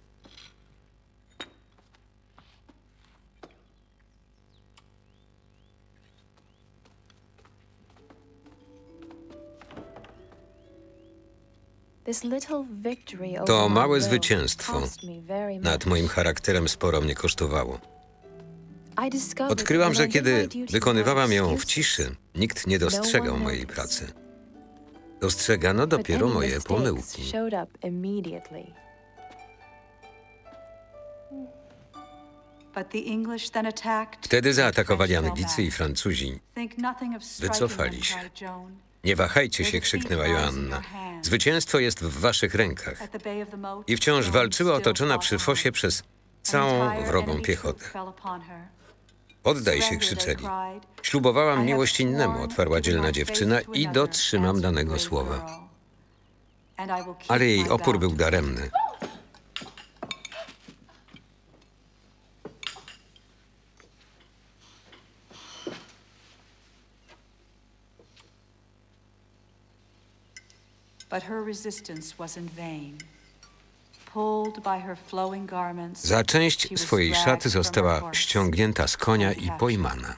To małe zwycięstwo nad moim charakterem sporo mnie kosztowało. Odkryłam, że kiedy wykonywałam ją w ciszy, nikt nie dostrzegał mojej pracy. Dostrzegano dopiero moje pomyłki. Wtedy zaatakowali Anglicy i Francuzi. Wycofali się. Nie wahajcie się, krzyknęła Joanna. Zwycięstwo jest w waszych rękach. I wciąż walczyła otoczona przy fosie przez całą wrogą piechotę. Oddaj się, krzyczeli. Ślubowałam miłość innemu, odparła dzielna dziewczyna i dotrzymam danego słowa. Ale jej opór był daremny. Za część swojej szaty została ściągnięta z konia i pojmana.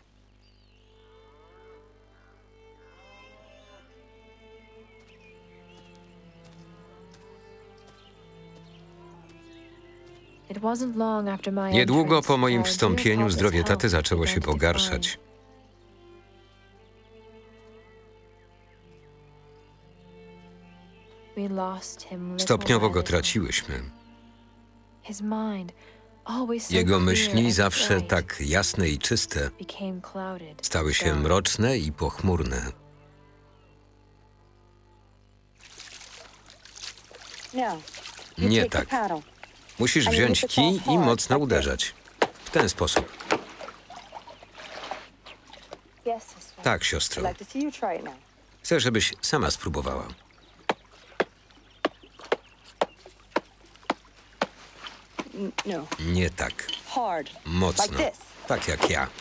Niedługo po moim wstąpieniu zdrowie taty zaczęło się pogarszać. Stopniowo go traciłyśmy. Jego myśli, zawsze tak jasne i czyste, stały się mroczne i pochmurne. Nie tak. Musisz wziąć kij i mocno uderzać. W ten sposób. Tak, siostro. Chcę, żebyś sama spróbowała. Nie tak. Mocno. Tak jak ja.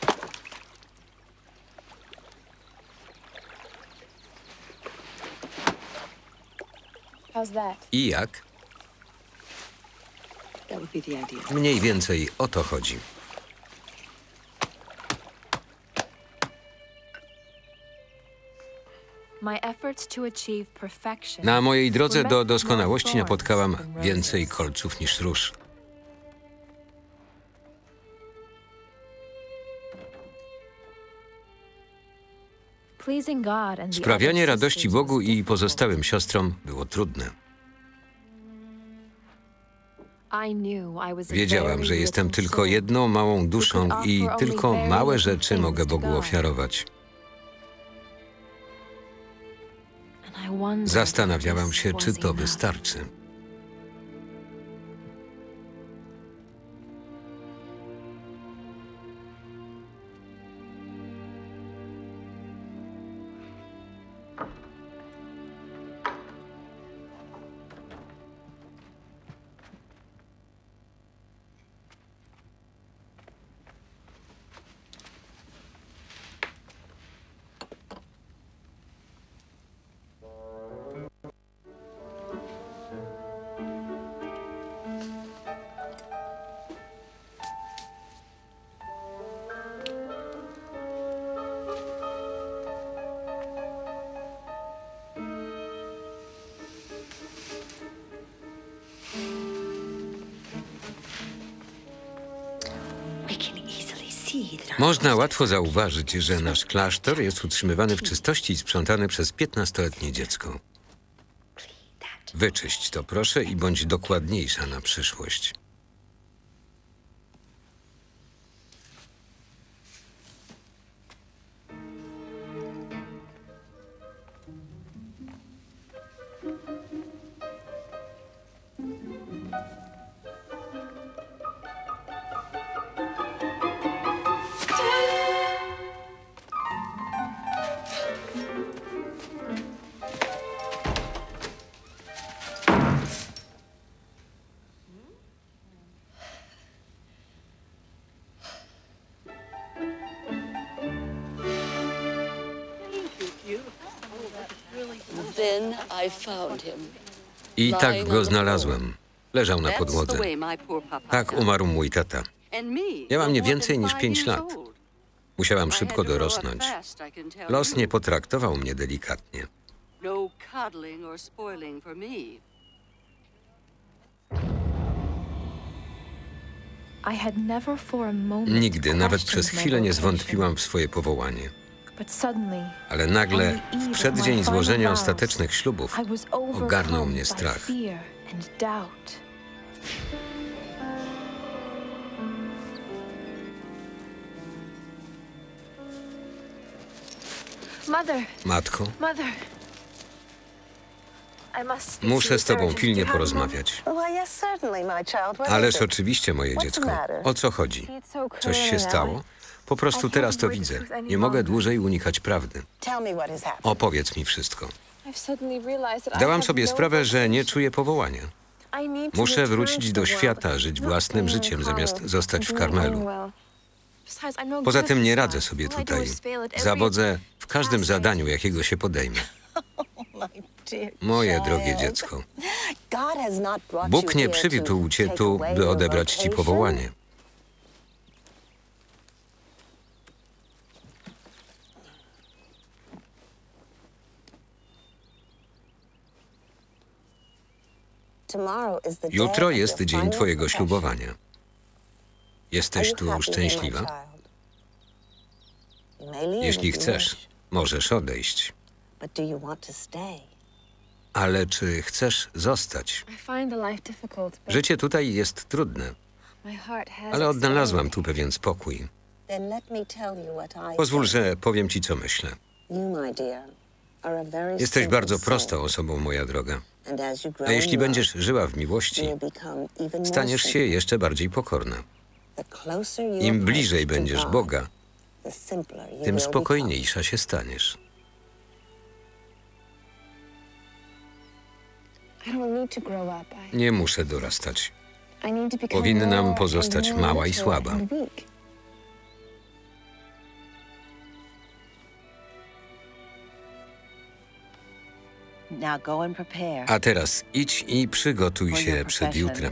I jak? Mniej więcej o to chodzi. Na mojej drodze do doskonałości napotkałam więcej kolców niż róż. Sprawianie radości Bogu i pozostałym siostrom było trudne. Wiedziałam, że jestem tylko jedną małą duszą i tylko małe rzeczy mogę Bogu ofiarować. Zastanawiałam się, czy to wystarczy. Można łatwo zauważyć, że nasz klasztor jest utrzymywany w czystości i sprzątany przez piętnastoletnie dziecko. Wyczyść to proszę i bądź dokładniejsza na przyszłość. I tak go znalazłem. Leżał na podłodze. Tak umarł mój tata. Miałam nie więcej niż pięć lat. Musiałam szybko dorosnąć. Los nie potraktował mnie delikatnie. Nigdy, nawet przez chwilę nie zwątpiłam w swoje powołanie. Ale nagle, w przeddzień złożenia ostatecznych ślubów, ogarnął mnie strach. Matko, muszę z tobą pilnie porozmawiać. Ależ oczywiście, moje dziecko. O co chodzi? Coś się stało? Po prostu teraz to widzę. Nie mogę dłużej unikać prawdy. Opowiedz mi wszystko. Zdałam sobie sprawę, że nie czuję powołania. Muszę wrócić do świata, żyć własnym życiem, zamiast zostać w Karmelu. Poza tym nie radzę sobie tutaj. Zawodzę w każdym zadaniu, jakiego się podejmę. Moje drogie dziecko, Bóg nie przywiódł cię tu, by odebrać ci powołanie. Jutro jest dzień twojego ślubowania. Jesteś tu szczęśliwa? Jeśli chcesz, możesz odejść. Ale czy chcesz zostać? Życie tutaj jest trudne, ale odnalazłam tu pewien spokój. Pozwól, że powiem ci, co myślę. Jesteś bardzo prostą osobą, moja droga. A jeśli będziesz żyła w miłości, staniesz się jeszcze bardziej pokorna. Im bliżej będziesz Boga, tym spokojniejsza się staniesz. Nie muszę dorastać. Powinnam pozostać mała i słaba. A teraz idź i przygotuj się przed jutrem.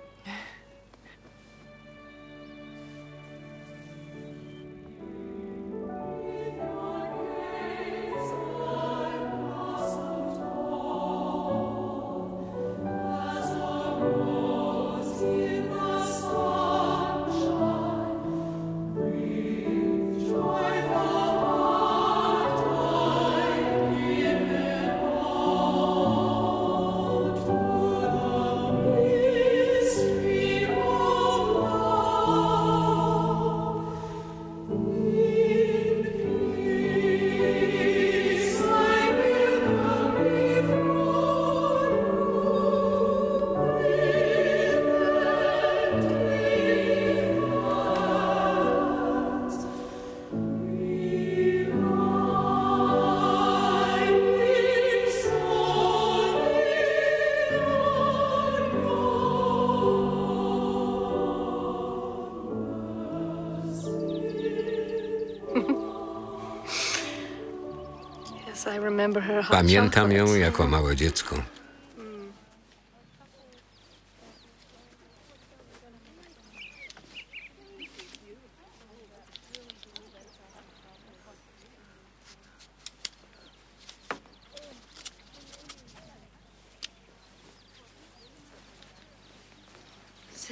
Pamiętam ją jako małe dziecko.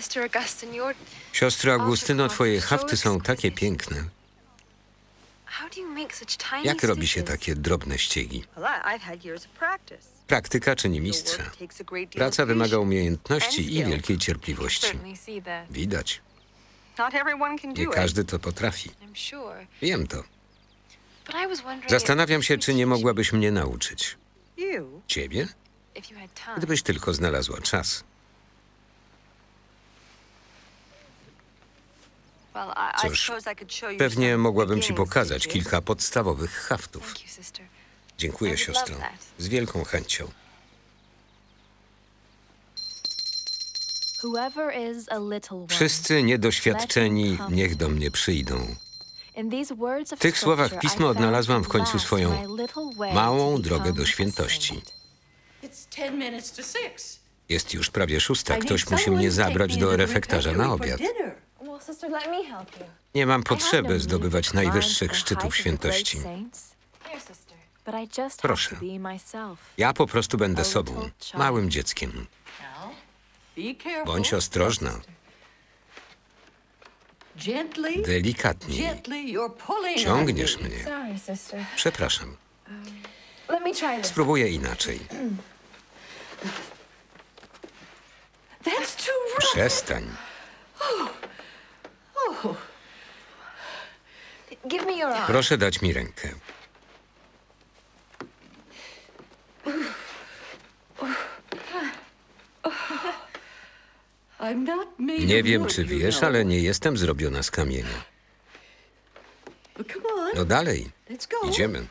Sister Augustine, your... Siostro Augustyno, twoje hafty są takie piękne. How do you make such tiny Jak robi się stitches? takie drobne ściegi? Well, I- I've had years of practice. Praktyka czyni mistrza. Your work takes a great deal Praca of wymaga patience umiejętności and i skill. wielkiej cierpliwości. Certainly see that. Widać. Not everyone can Nie do it. każdy to potrafi. I'm sure. Wiem to. But I was wondering Zastanawiam się, if czy nie mogłabyś mnie nauczyć. You? Ciebie? if you had time. Gdybyś tylko znalazła czas. Well, I, I Cóż, suppose I could show you pewnie some mogłabym ci beginning pokazać stitches. kilka podstawowych haftów. Thank you, sister. Dziękuję, I would siostro. love that. Z wielką chęcią. Whoever is a little one. Wszyscy niedoświadczeni niech do mnie przyjdą. W tych słowach Pisma odnalazłam w końcu swoją małą drogę do świętości. Jest już prawie szósta. Ktoś musi mnie zabrać do refektarza na obiad. Nie mam potrzeby zdobywać najwyższych szczytów świętości. Proszę. Ja po prostu będę sobą, małym dzieckiem. Bądź ostrożna. Delikatnie. Ciągniesz mnie. Przepraszam. Spróbuję inaczej. Przestań. Proszę dać mi rękę. Nie wiem, czy wiesz, ale nie jestem zrobiona z kamienia. No dalej. Idziemy.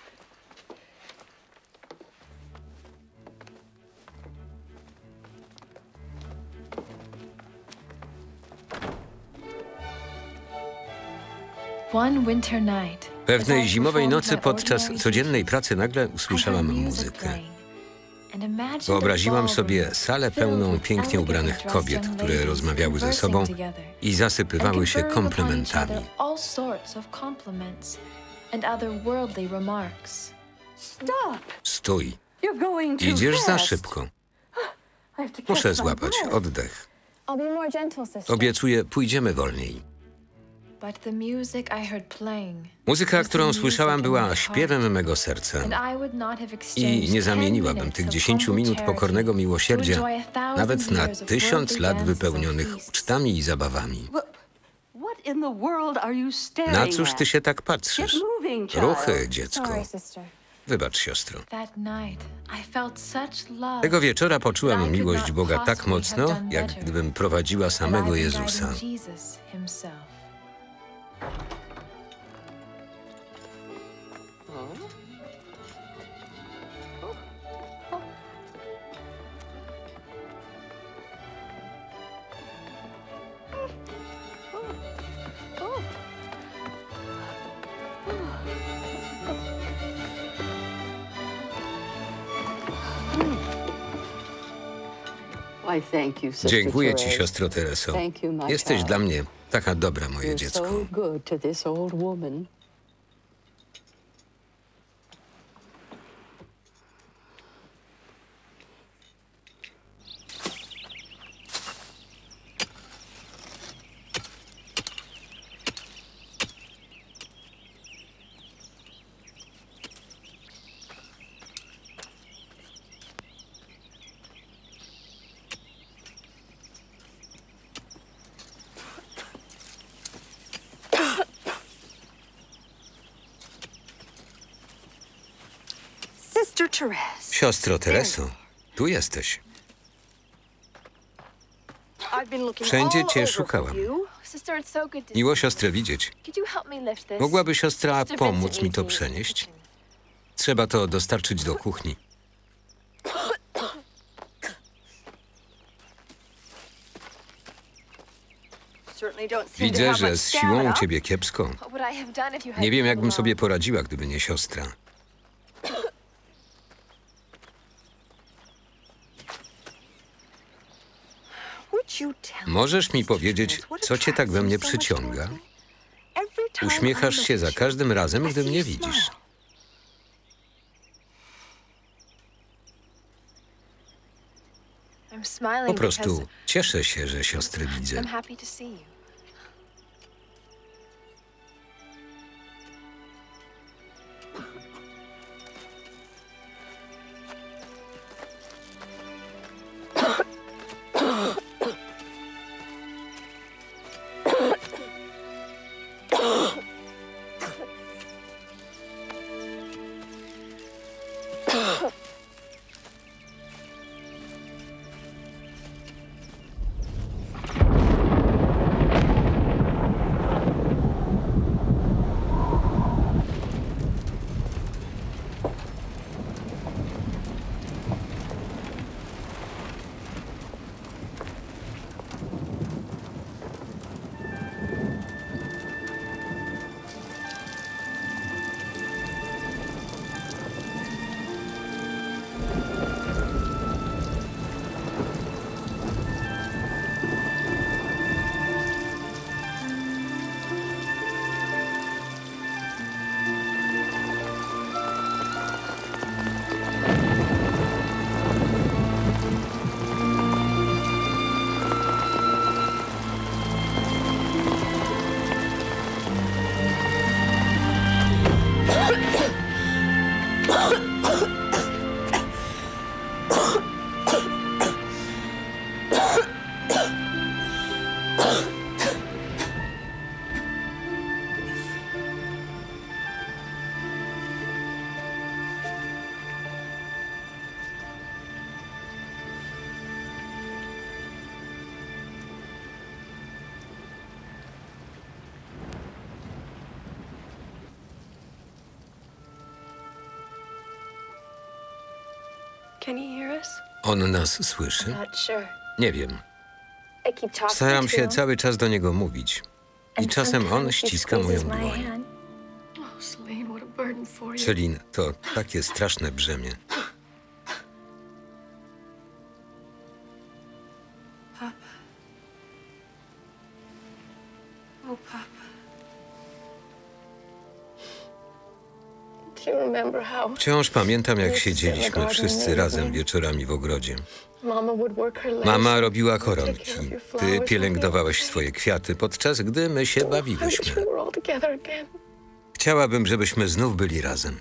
Pewnej zimowej nocy podczas codziennej pracy nagle usłyszałam muzykę. Wyobraziłam sobie salę pełną pięknie ubranych kobiet, które rozmawiały ze sobą i zasypywały się komplementami. Stój. Idziesz za szybko. Muszę złapać oddech. Obiecuję, pójdziemy wolniej. Muzyka, którą słyszałam, była śpiewem mego serca i nie zamieniłabym tych dziesięciu minut pokornego miłosierdzia nawet na tysiąc lat wypełnionych ucztami i zabawami. Na cóż ty się tak patrzysz? Ruchy, dziecko. Wybacz, siostro. Tego wieczora poczułam miłość Boga tak mocno, jak gdybym prowadziła samego Jezusa. Dziękuję ci, siostro Tereso. Jesteś dla mnie taka dobra, moje dziecko. Siostro Tereso, tu jesteś. Wszędzie cię szukałam. Miło siostrę widzieć. Mogłaby siostra pomóc mi to przenieść? Trzeba to dostarczyć do kuchni. Widzę, że z siłą u ciebie kiepsko. Nie wiem, jakbym sobie poradziła, gdyby nie siostra. Możesz mi powiedzieć, co cię tak we mnie przyciąga? Uśmiechasz się za każdym razem, gdy mnie widzisz. I'm smiling Po because prostu cieszę się, że siostry widzę. I'm happy to see you. Can you hear us? On nas słyszy? Not sure. Nie wiem. I keep talking Staram to się him, cały czas do niego mówić. I and czasem on sometimes he ściska moją squeezes my dłoń. hand. Oh, Celine, what a burden for you. Celine, to takie straszne brzemię. Papa. Oh, Papa. Do you remember how Wciąż pamiętam, jak siedzieliśmy wszyscy razem wieczorami w ogrodzie. Mama would work her legs? Mama robiła koronki. Ty pielęgnowałeś swoje kwiaty, podczas gdy my się I wish bawiłyśmy. we were all together again. Chciałabym, żebyśmy znów byli razem.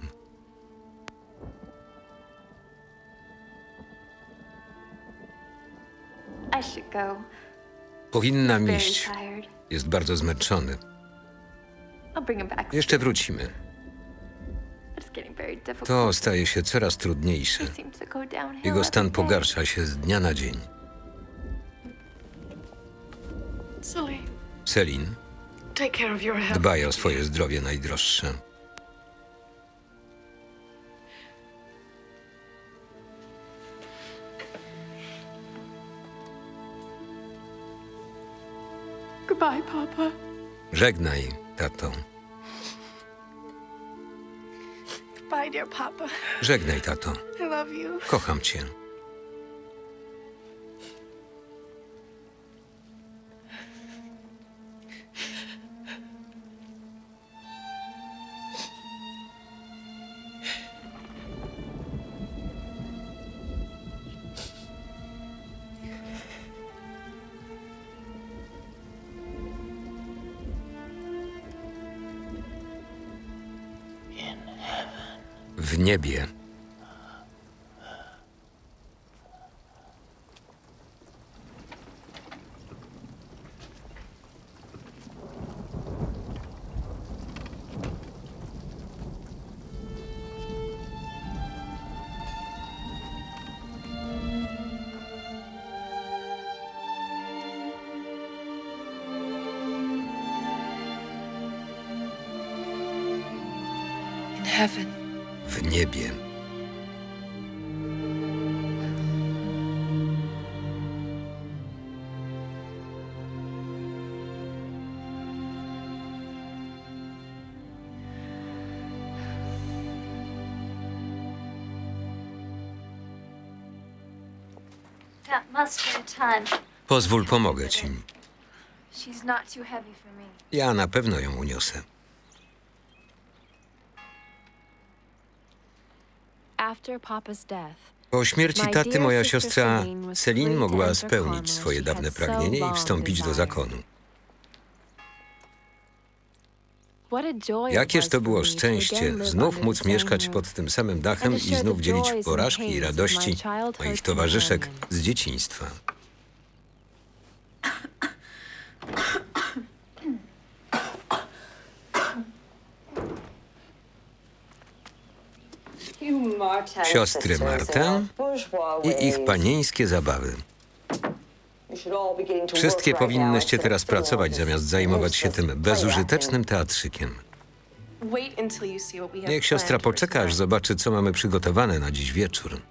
I should go. Powinnam Very iść. tired. Jest bardzo zmęczony. I'll bring him back. Jeszcze wrócimy. It's getting very difficult. To staje się coraz He trudniejsze. seems to go downhill Jego stan every day. pogarsza się z dnia na dzień. Celine, Celine, take care of your health. dbaj o swoje zdrowie najdroższe. Goodbye, Papa. Żegnaj, tato. Goodbye, dear Papa. Żegnaj, tato. I love you. Kocham cię. W niebie. In heaven. W niebie. That must be a ton. Pozwól, pomogę ci. She's not too heavy for me. Ja na pewno ją uniosę. After Papa's death, Po śmierci taty moja siostra Celine mogła spełnić swoje dawne pragnienie i wstąpić do zakonu. Jakież to było szczęście znów móc mieszkać pod tym samym dachem i znów dzielić porażki i radości moich towarzyszek z dzieciństwa. Siostry Martę i ich panieńskie zabawy. Wszystkie powinnyście teraz pracować, zamiast zajmować się tym bezużytecznym teatrzykiem. Niech siostra poczeka, aż zobaczy, co mamy przygotowane na dziś wieczór.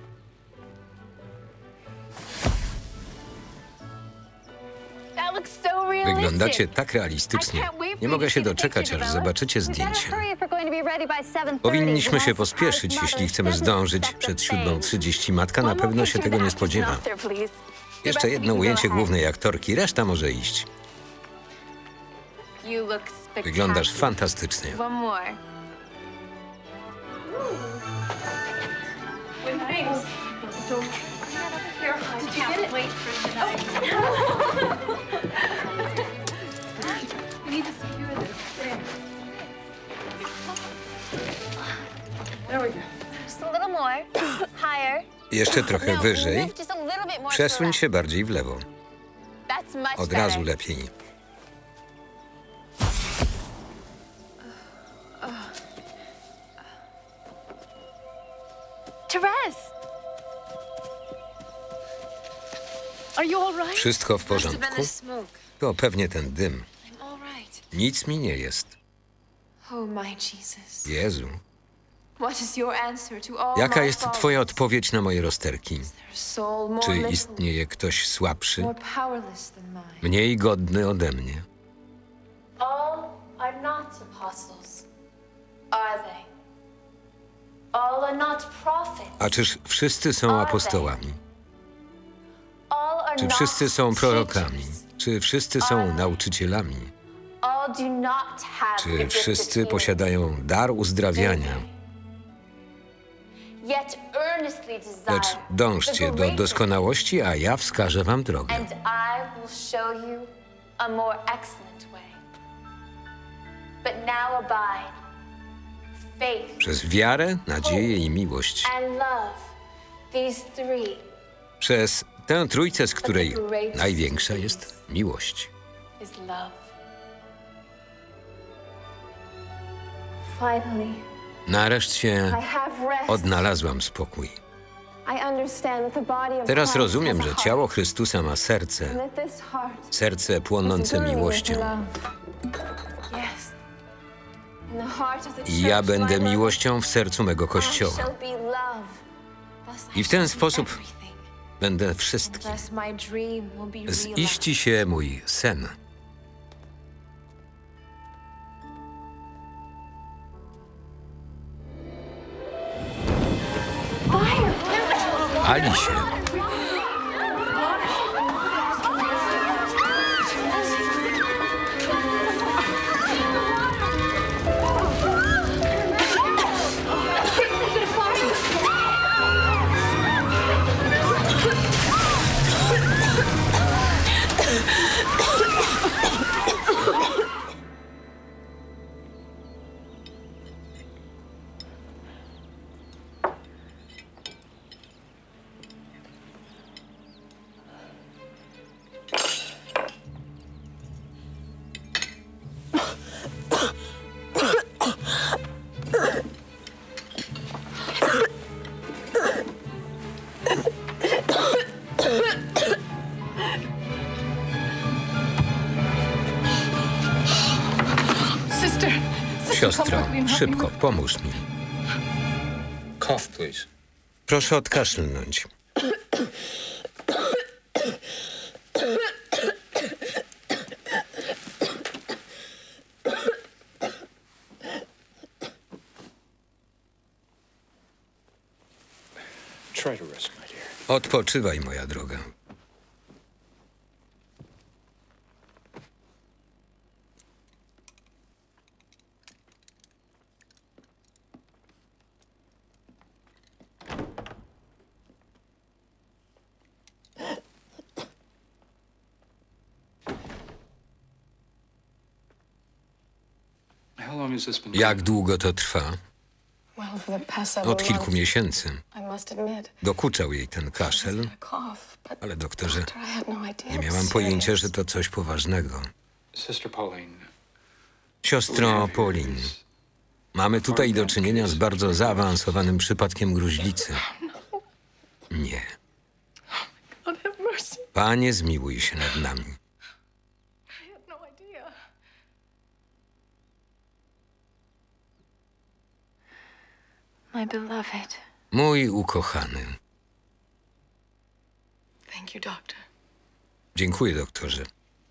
Wyglądacie tak realistycznie. Nie mogę się doczekać, aż zobaczycie zdjęcie. Powinniśmy się pospieszyć, jeśli chcemy zdążyć przed siódmą trzydzieści. Matka na pewno się tego nie spodziewa. Jeszcze jedno ujęcie głównej aktorki, reszta może iść. Wyglądasz fantastycznie. Jeszcze trochę wyżej. Przesuń się bardziej w lewo. Od razu lepiej. Wszystko w porządku? To pewnie ten dym. Nic mi nie jest. Jezu. Jaka jest twoja odpowiedź na moje rozterki? Czy istnieje ktoś słabszy, mniej godny ode mnie? A czyż wszyscy są apostołami? Czy wszyscy są prorokami? Czy wszyscy są nauczycielami? Czy wszyscy posiadają dar uzdrawiania? Lecz dążcie do doskonałości, a ja wskażę wam drogę. Przez wiarę, nadzieję i miłość. Przez tę trójcę, z której największa jest miłość. Nareszcie odnalazłam spokój. Teraz rozumiem, że ciało Chrystusa ma serce, serce płonące miłością. I ja będę miłością w sercu mego Kościoła. I w ten sposób będę wszystkim. Ziści się mój sen. Alicie. Siostro, szybko, pomóż mi. Cough, please. Proszę odkaszlnąć. Try to rest, my dear. Odpoczywaj, moja droga. Jak długo to trwa? Od kilku miesięcy. Dokuczał jej ten kaszel, ale doktorze, nie miałam pojęcia, że to coś poważnego. Siostro Pauline, mamy tutaj do czynienia z bardzo zaawansowanym przypadkiem gruźlicy. Nie. Panie, zmiłuj się nad nami. My beloved. Mój ukochany. Thank you, doctor. Dziękuję, doktorze.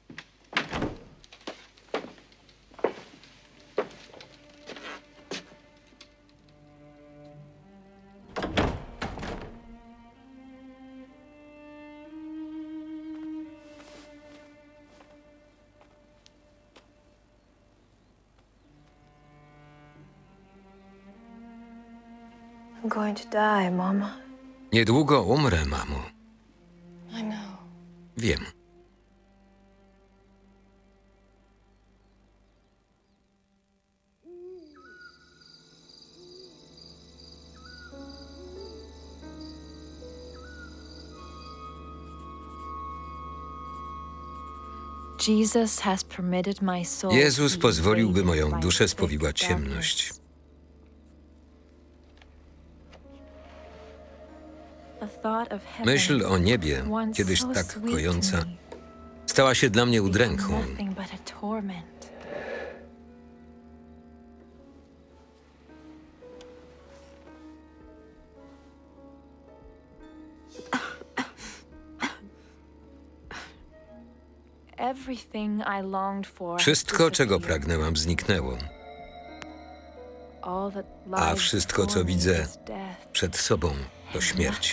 I'm going to die, Mama. Niedługo umrę, mamo. I know. Wiem. Jezus pozwolił, by moją duszę spowiła ciemność. Myśl o niebie, kiedyś tak kojąca, stała się dla mnie udręką. Wszystko, czego pragnęłam, zniknęło. A wszystko, co widzę przed sobą, to śmierć.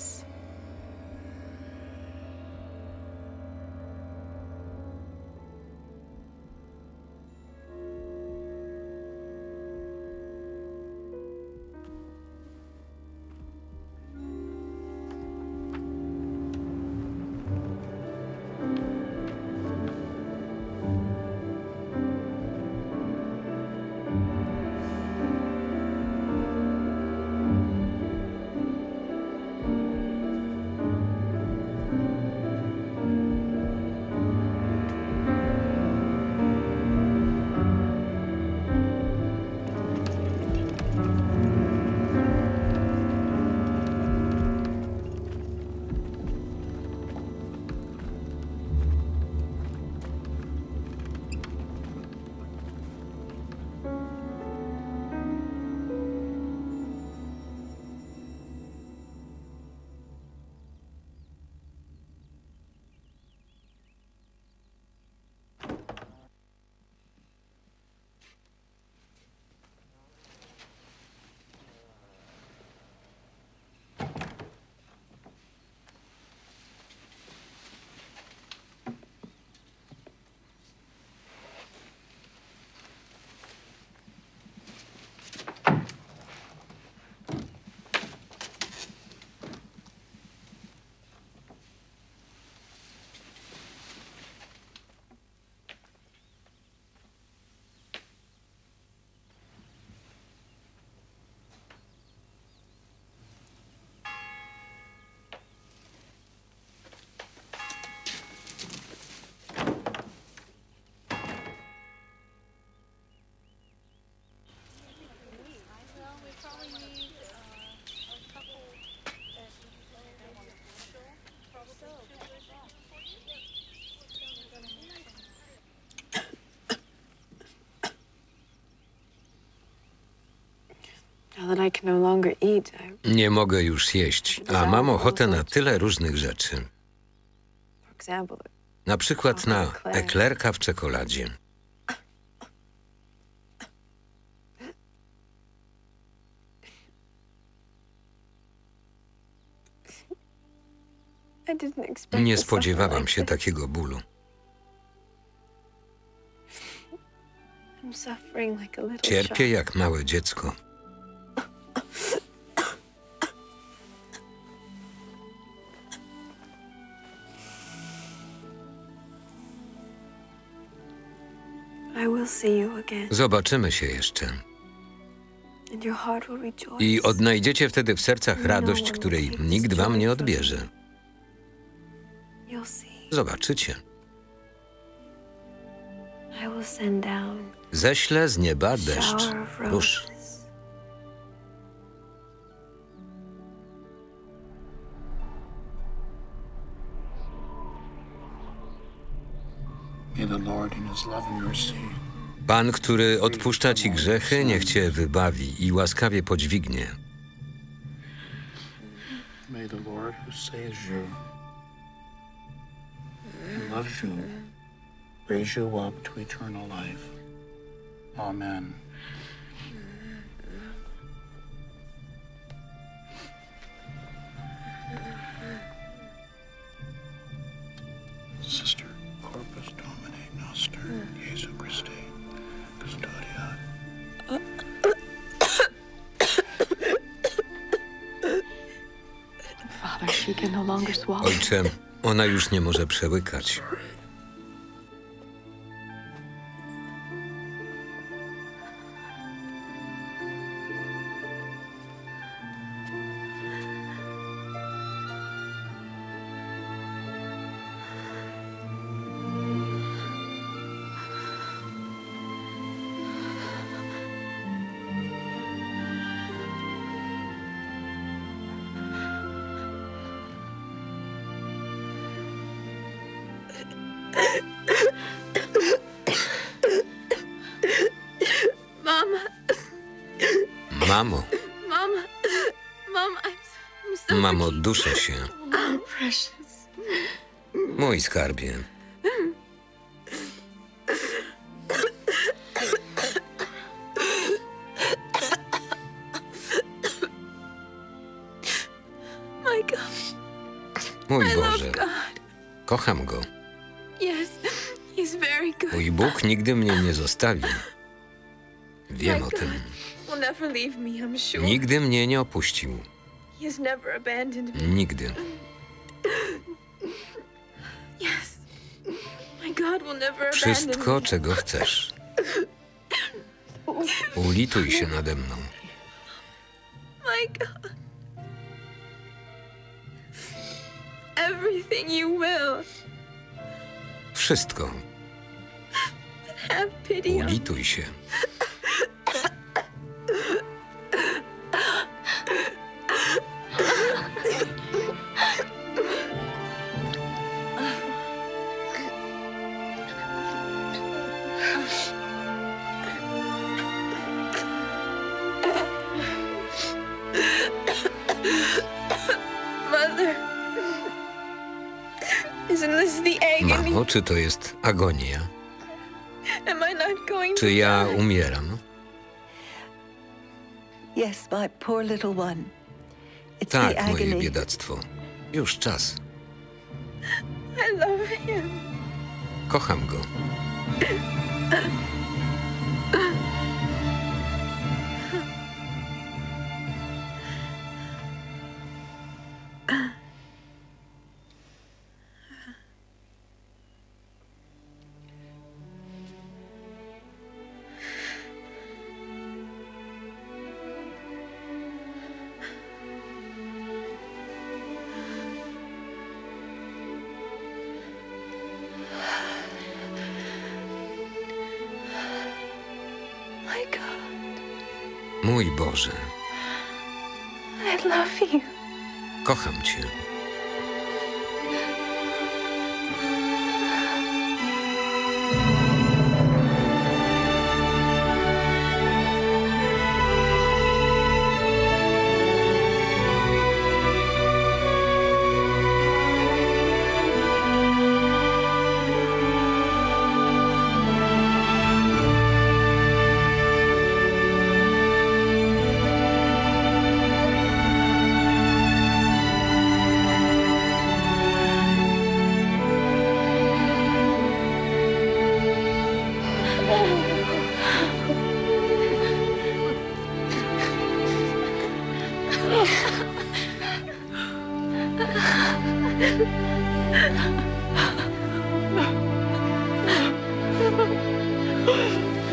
Nie mogę już jeść, a mam ochotę na tyle różnych rzeczy. Na przykład na eklerka w czekoladzie. Nie spodziewałam się takiego bólu. Cierpię jak małe dziecko. Zobaczymy się jeszcze. I odnajdziecie wtedy w sercach radość, której nikt wam nie odbierze. Zobaczycie. Ześlę z nieba deszcz róż. Pan, który odpuszcza ci grzechy, niech cię wybawi i łaskawie podźwignie. May the Lord who saves you and loves you raise you up to eternal life. Amen. Sister Corpus Domini Noster Jesu Christi Custodia. Ojcze, ona już nie może przełykać. Mamo. Mamo, duszę się. Mój skarbie. Mój Boże, kocham Go. Mój Bóg nigdy mnie nie zostawi. Wiem o tym. Nigdy mnie nie opuścił. Nigdy. Wszystko, czego chcesz. Ulituj się nade mną. Wszystko. Ulituj się. Mamo, czy to jest agonia? Czy ja umieram? Tak, moje biedactwo. Już czas. Kocham go. Mój Boże. Kocham Cię. Oh,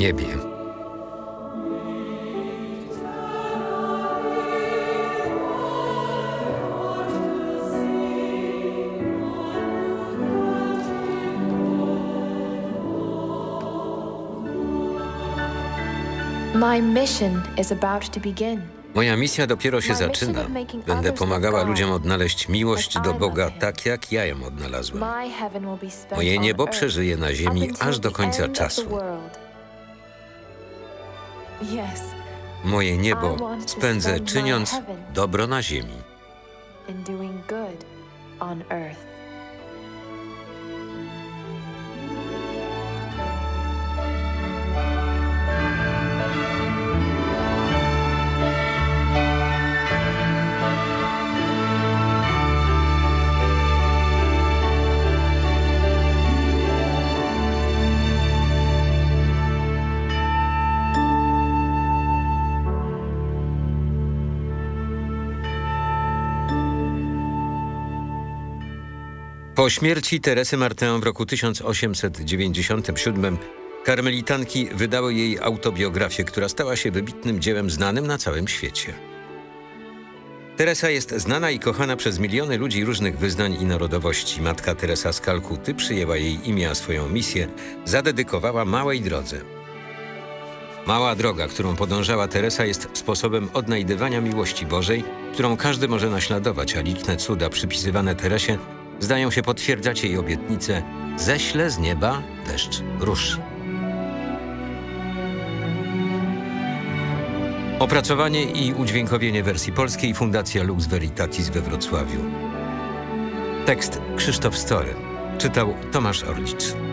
niebie. My mission is about to begin. Moja misja dopiero się zaczyna. Będę pomagała ludziom odnaleźć miłość do Boga tak, jak ja ją odnalazłem. Moje niebo przeżyje na ziemi aż do końca czasu. Moje niebo spędzę czyniąc dobro na ziemi. Po śmierci Teresy Martin w roku tysiąc osiemset dziewięćdziesiątym siódmym karmelitanki wydały jej autobiografię, która stała się wybitnym dziełem znanym na całym świecie. Teresa jest znana i kochana przez miliony ludzi różnych wyznań i narodowości. Matka Teresa z Kalkuty przyjęła jej imię, a swoją misję zadedykowała małej drodze. Mała droga, którą podążała Teresa, jest sposobem odnajdywania miłości Bożej, którą każdy może naśladować, a liczne cuda przypisywane Teresie zdają się potwierdzać jej obietnicę: ześlę z nieba deszcz róż. Opracowanie i udźwiękowienie wersji polskiej Fundacja Lux Veritatis we Wrocławiu. Tekst Krzysztof Story. Czytał Tomasz Orlicz.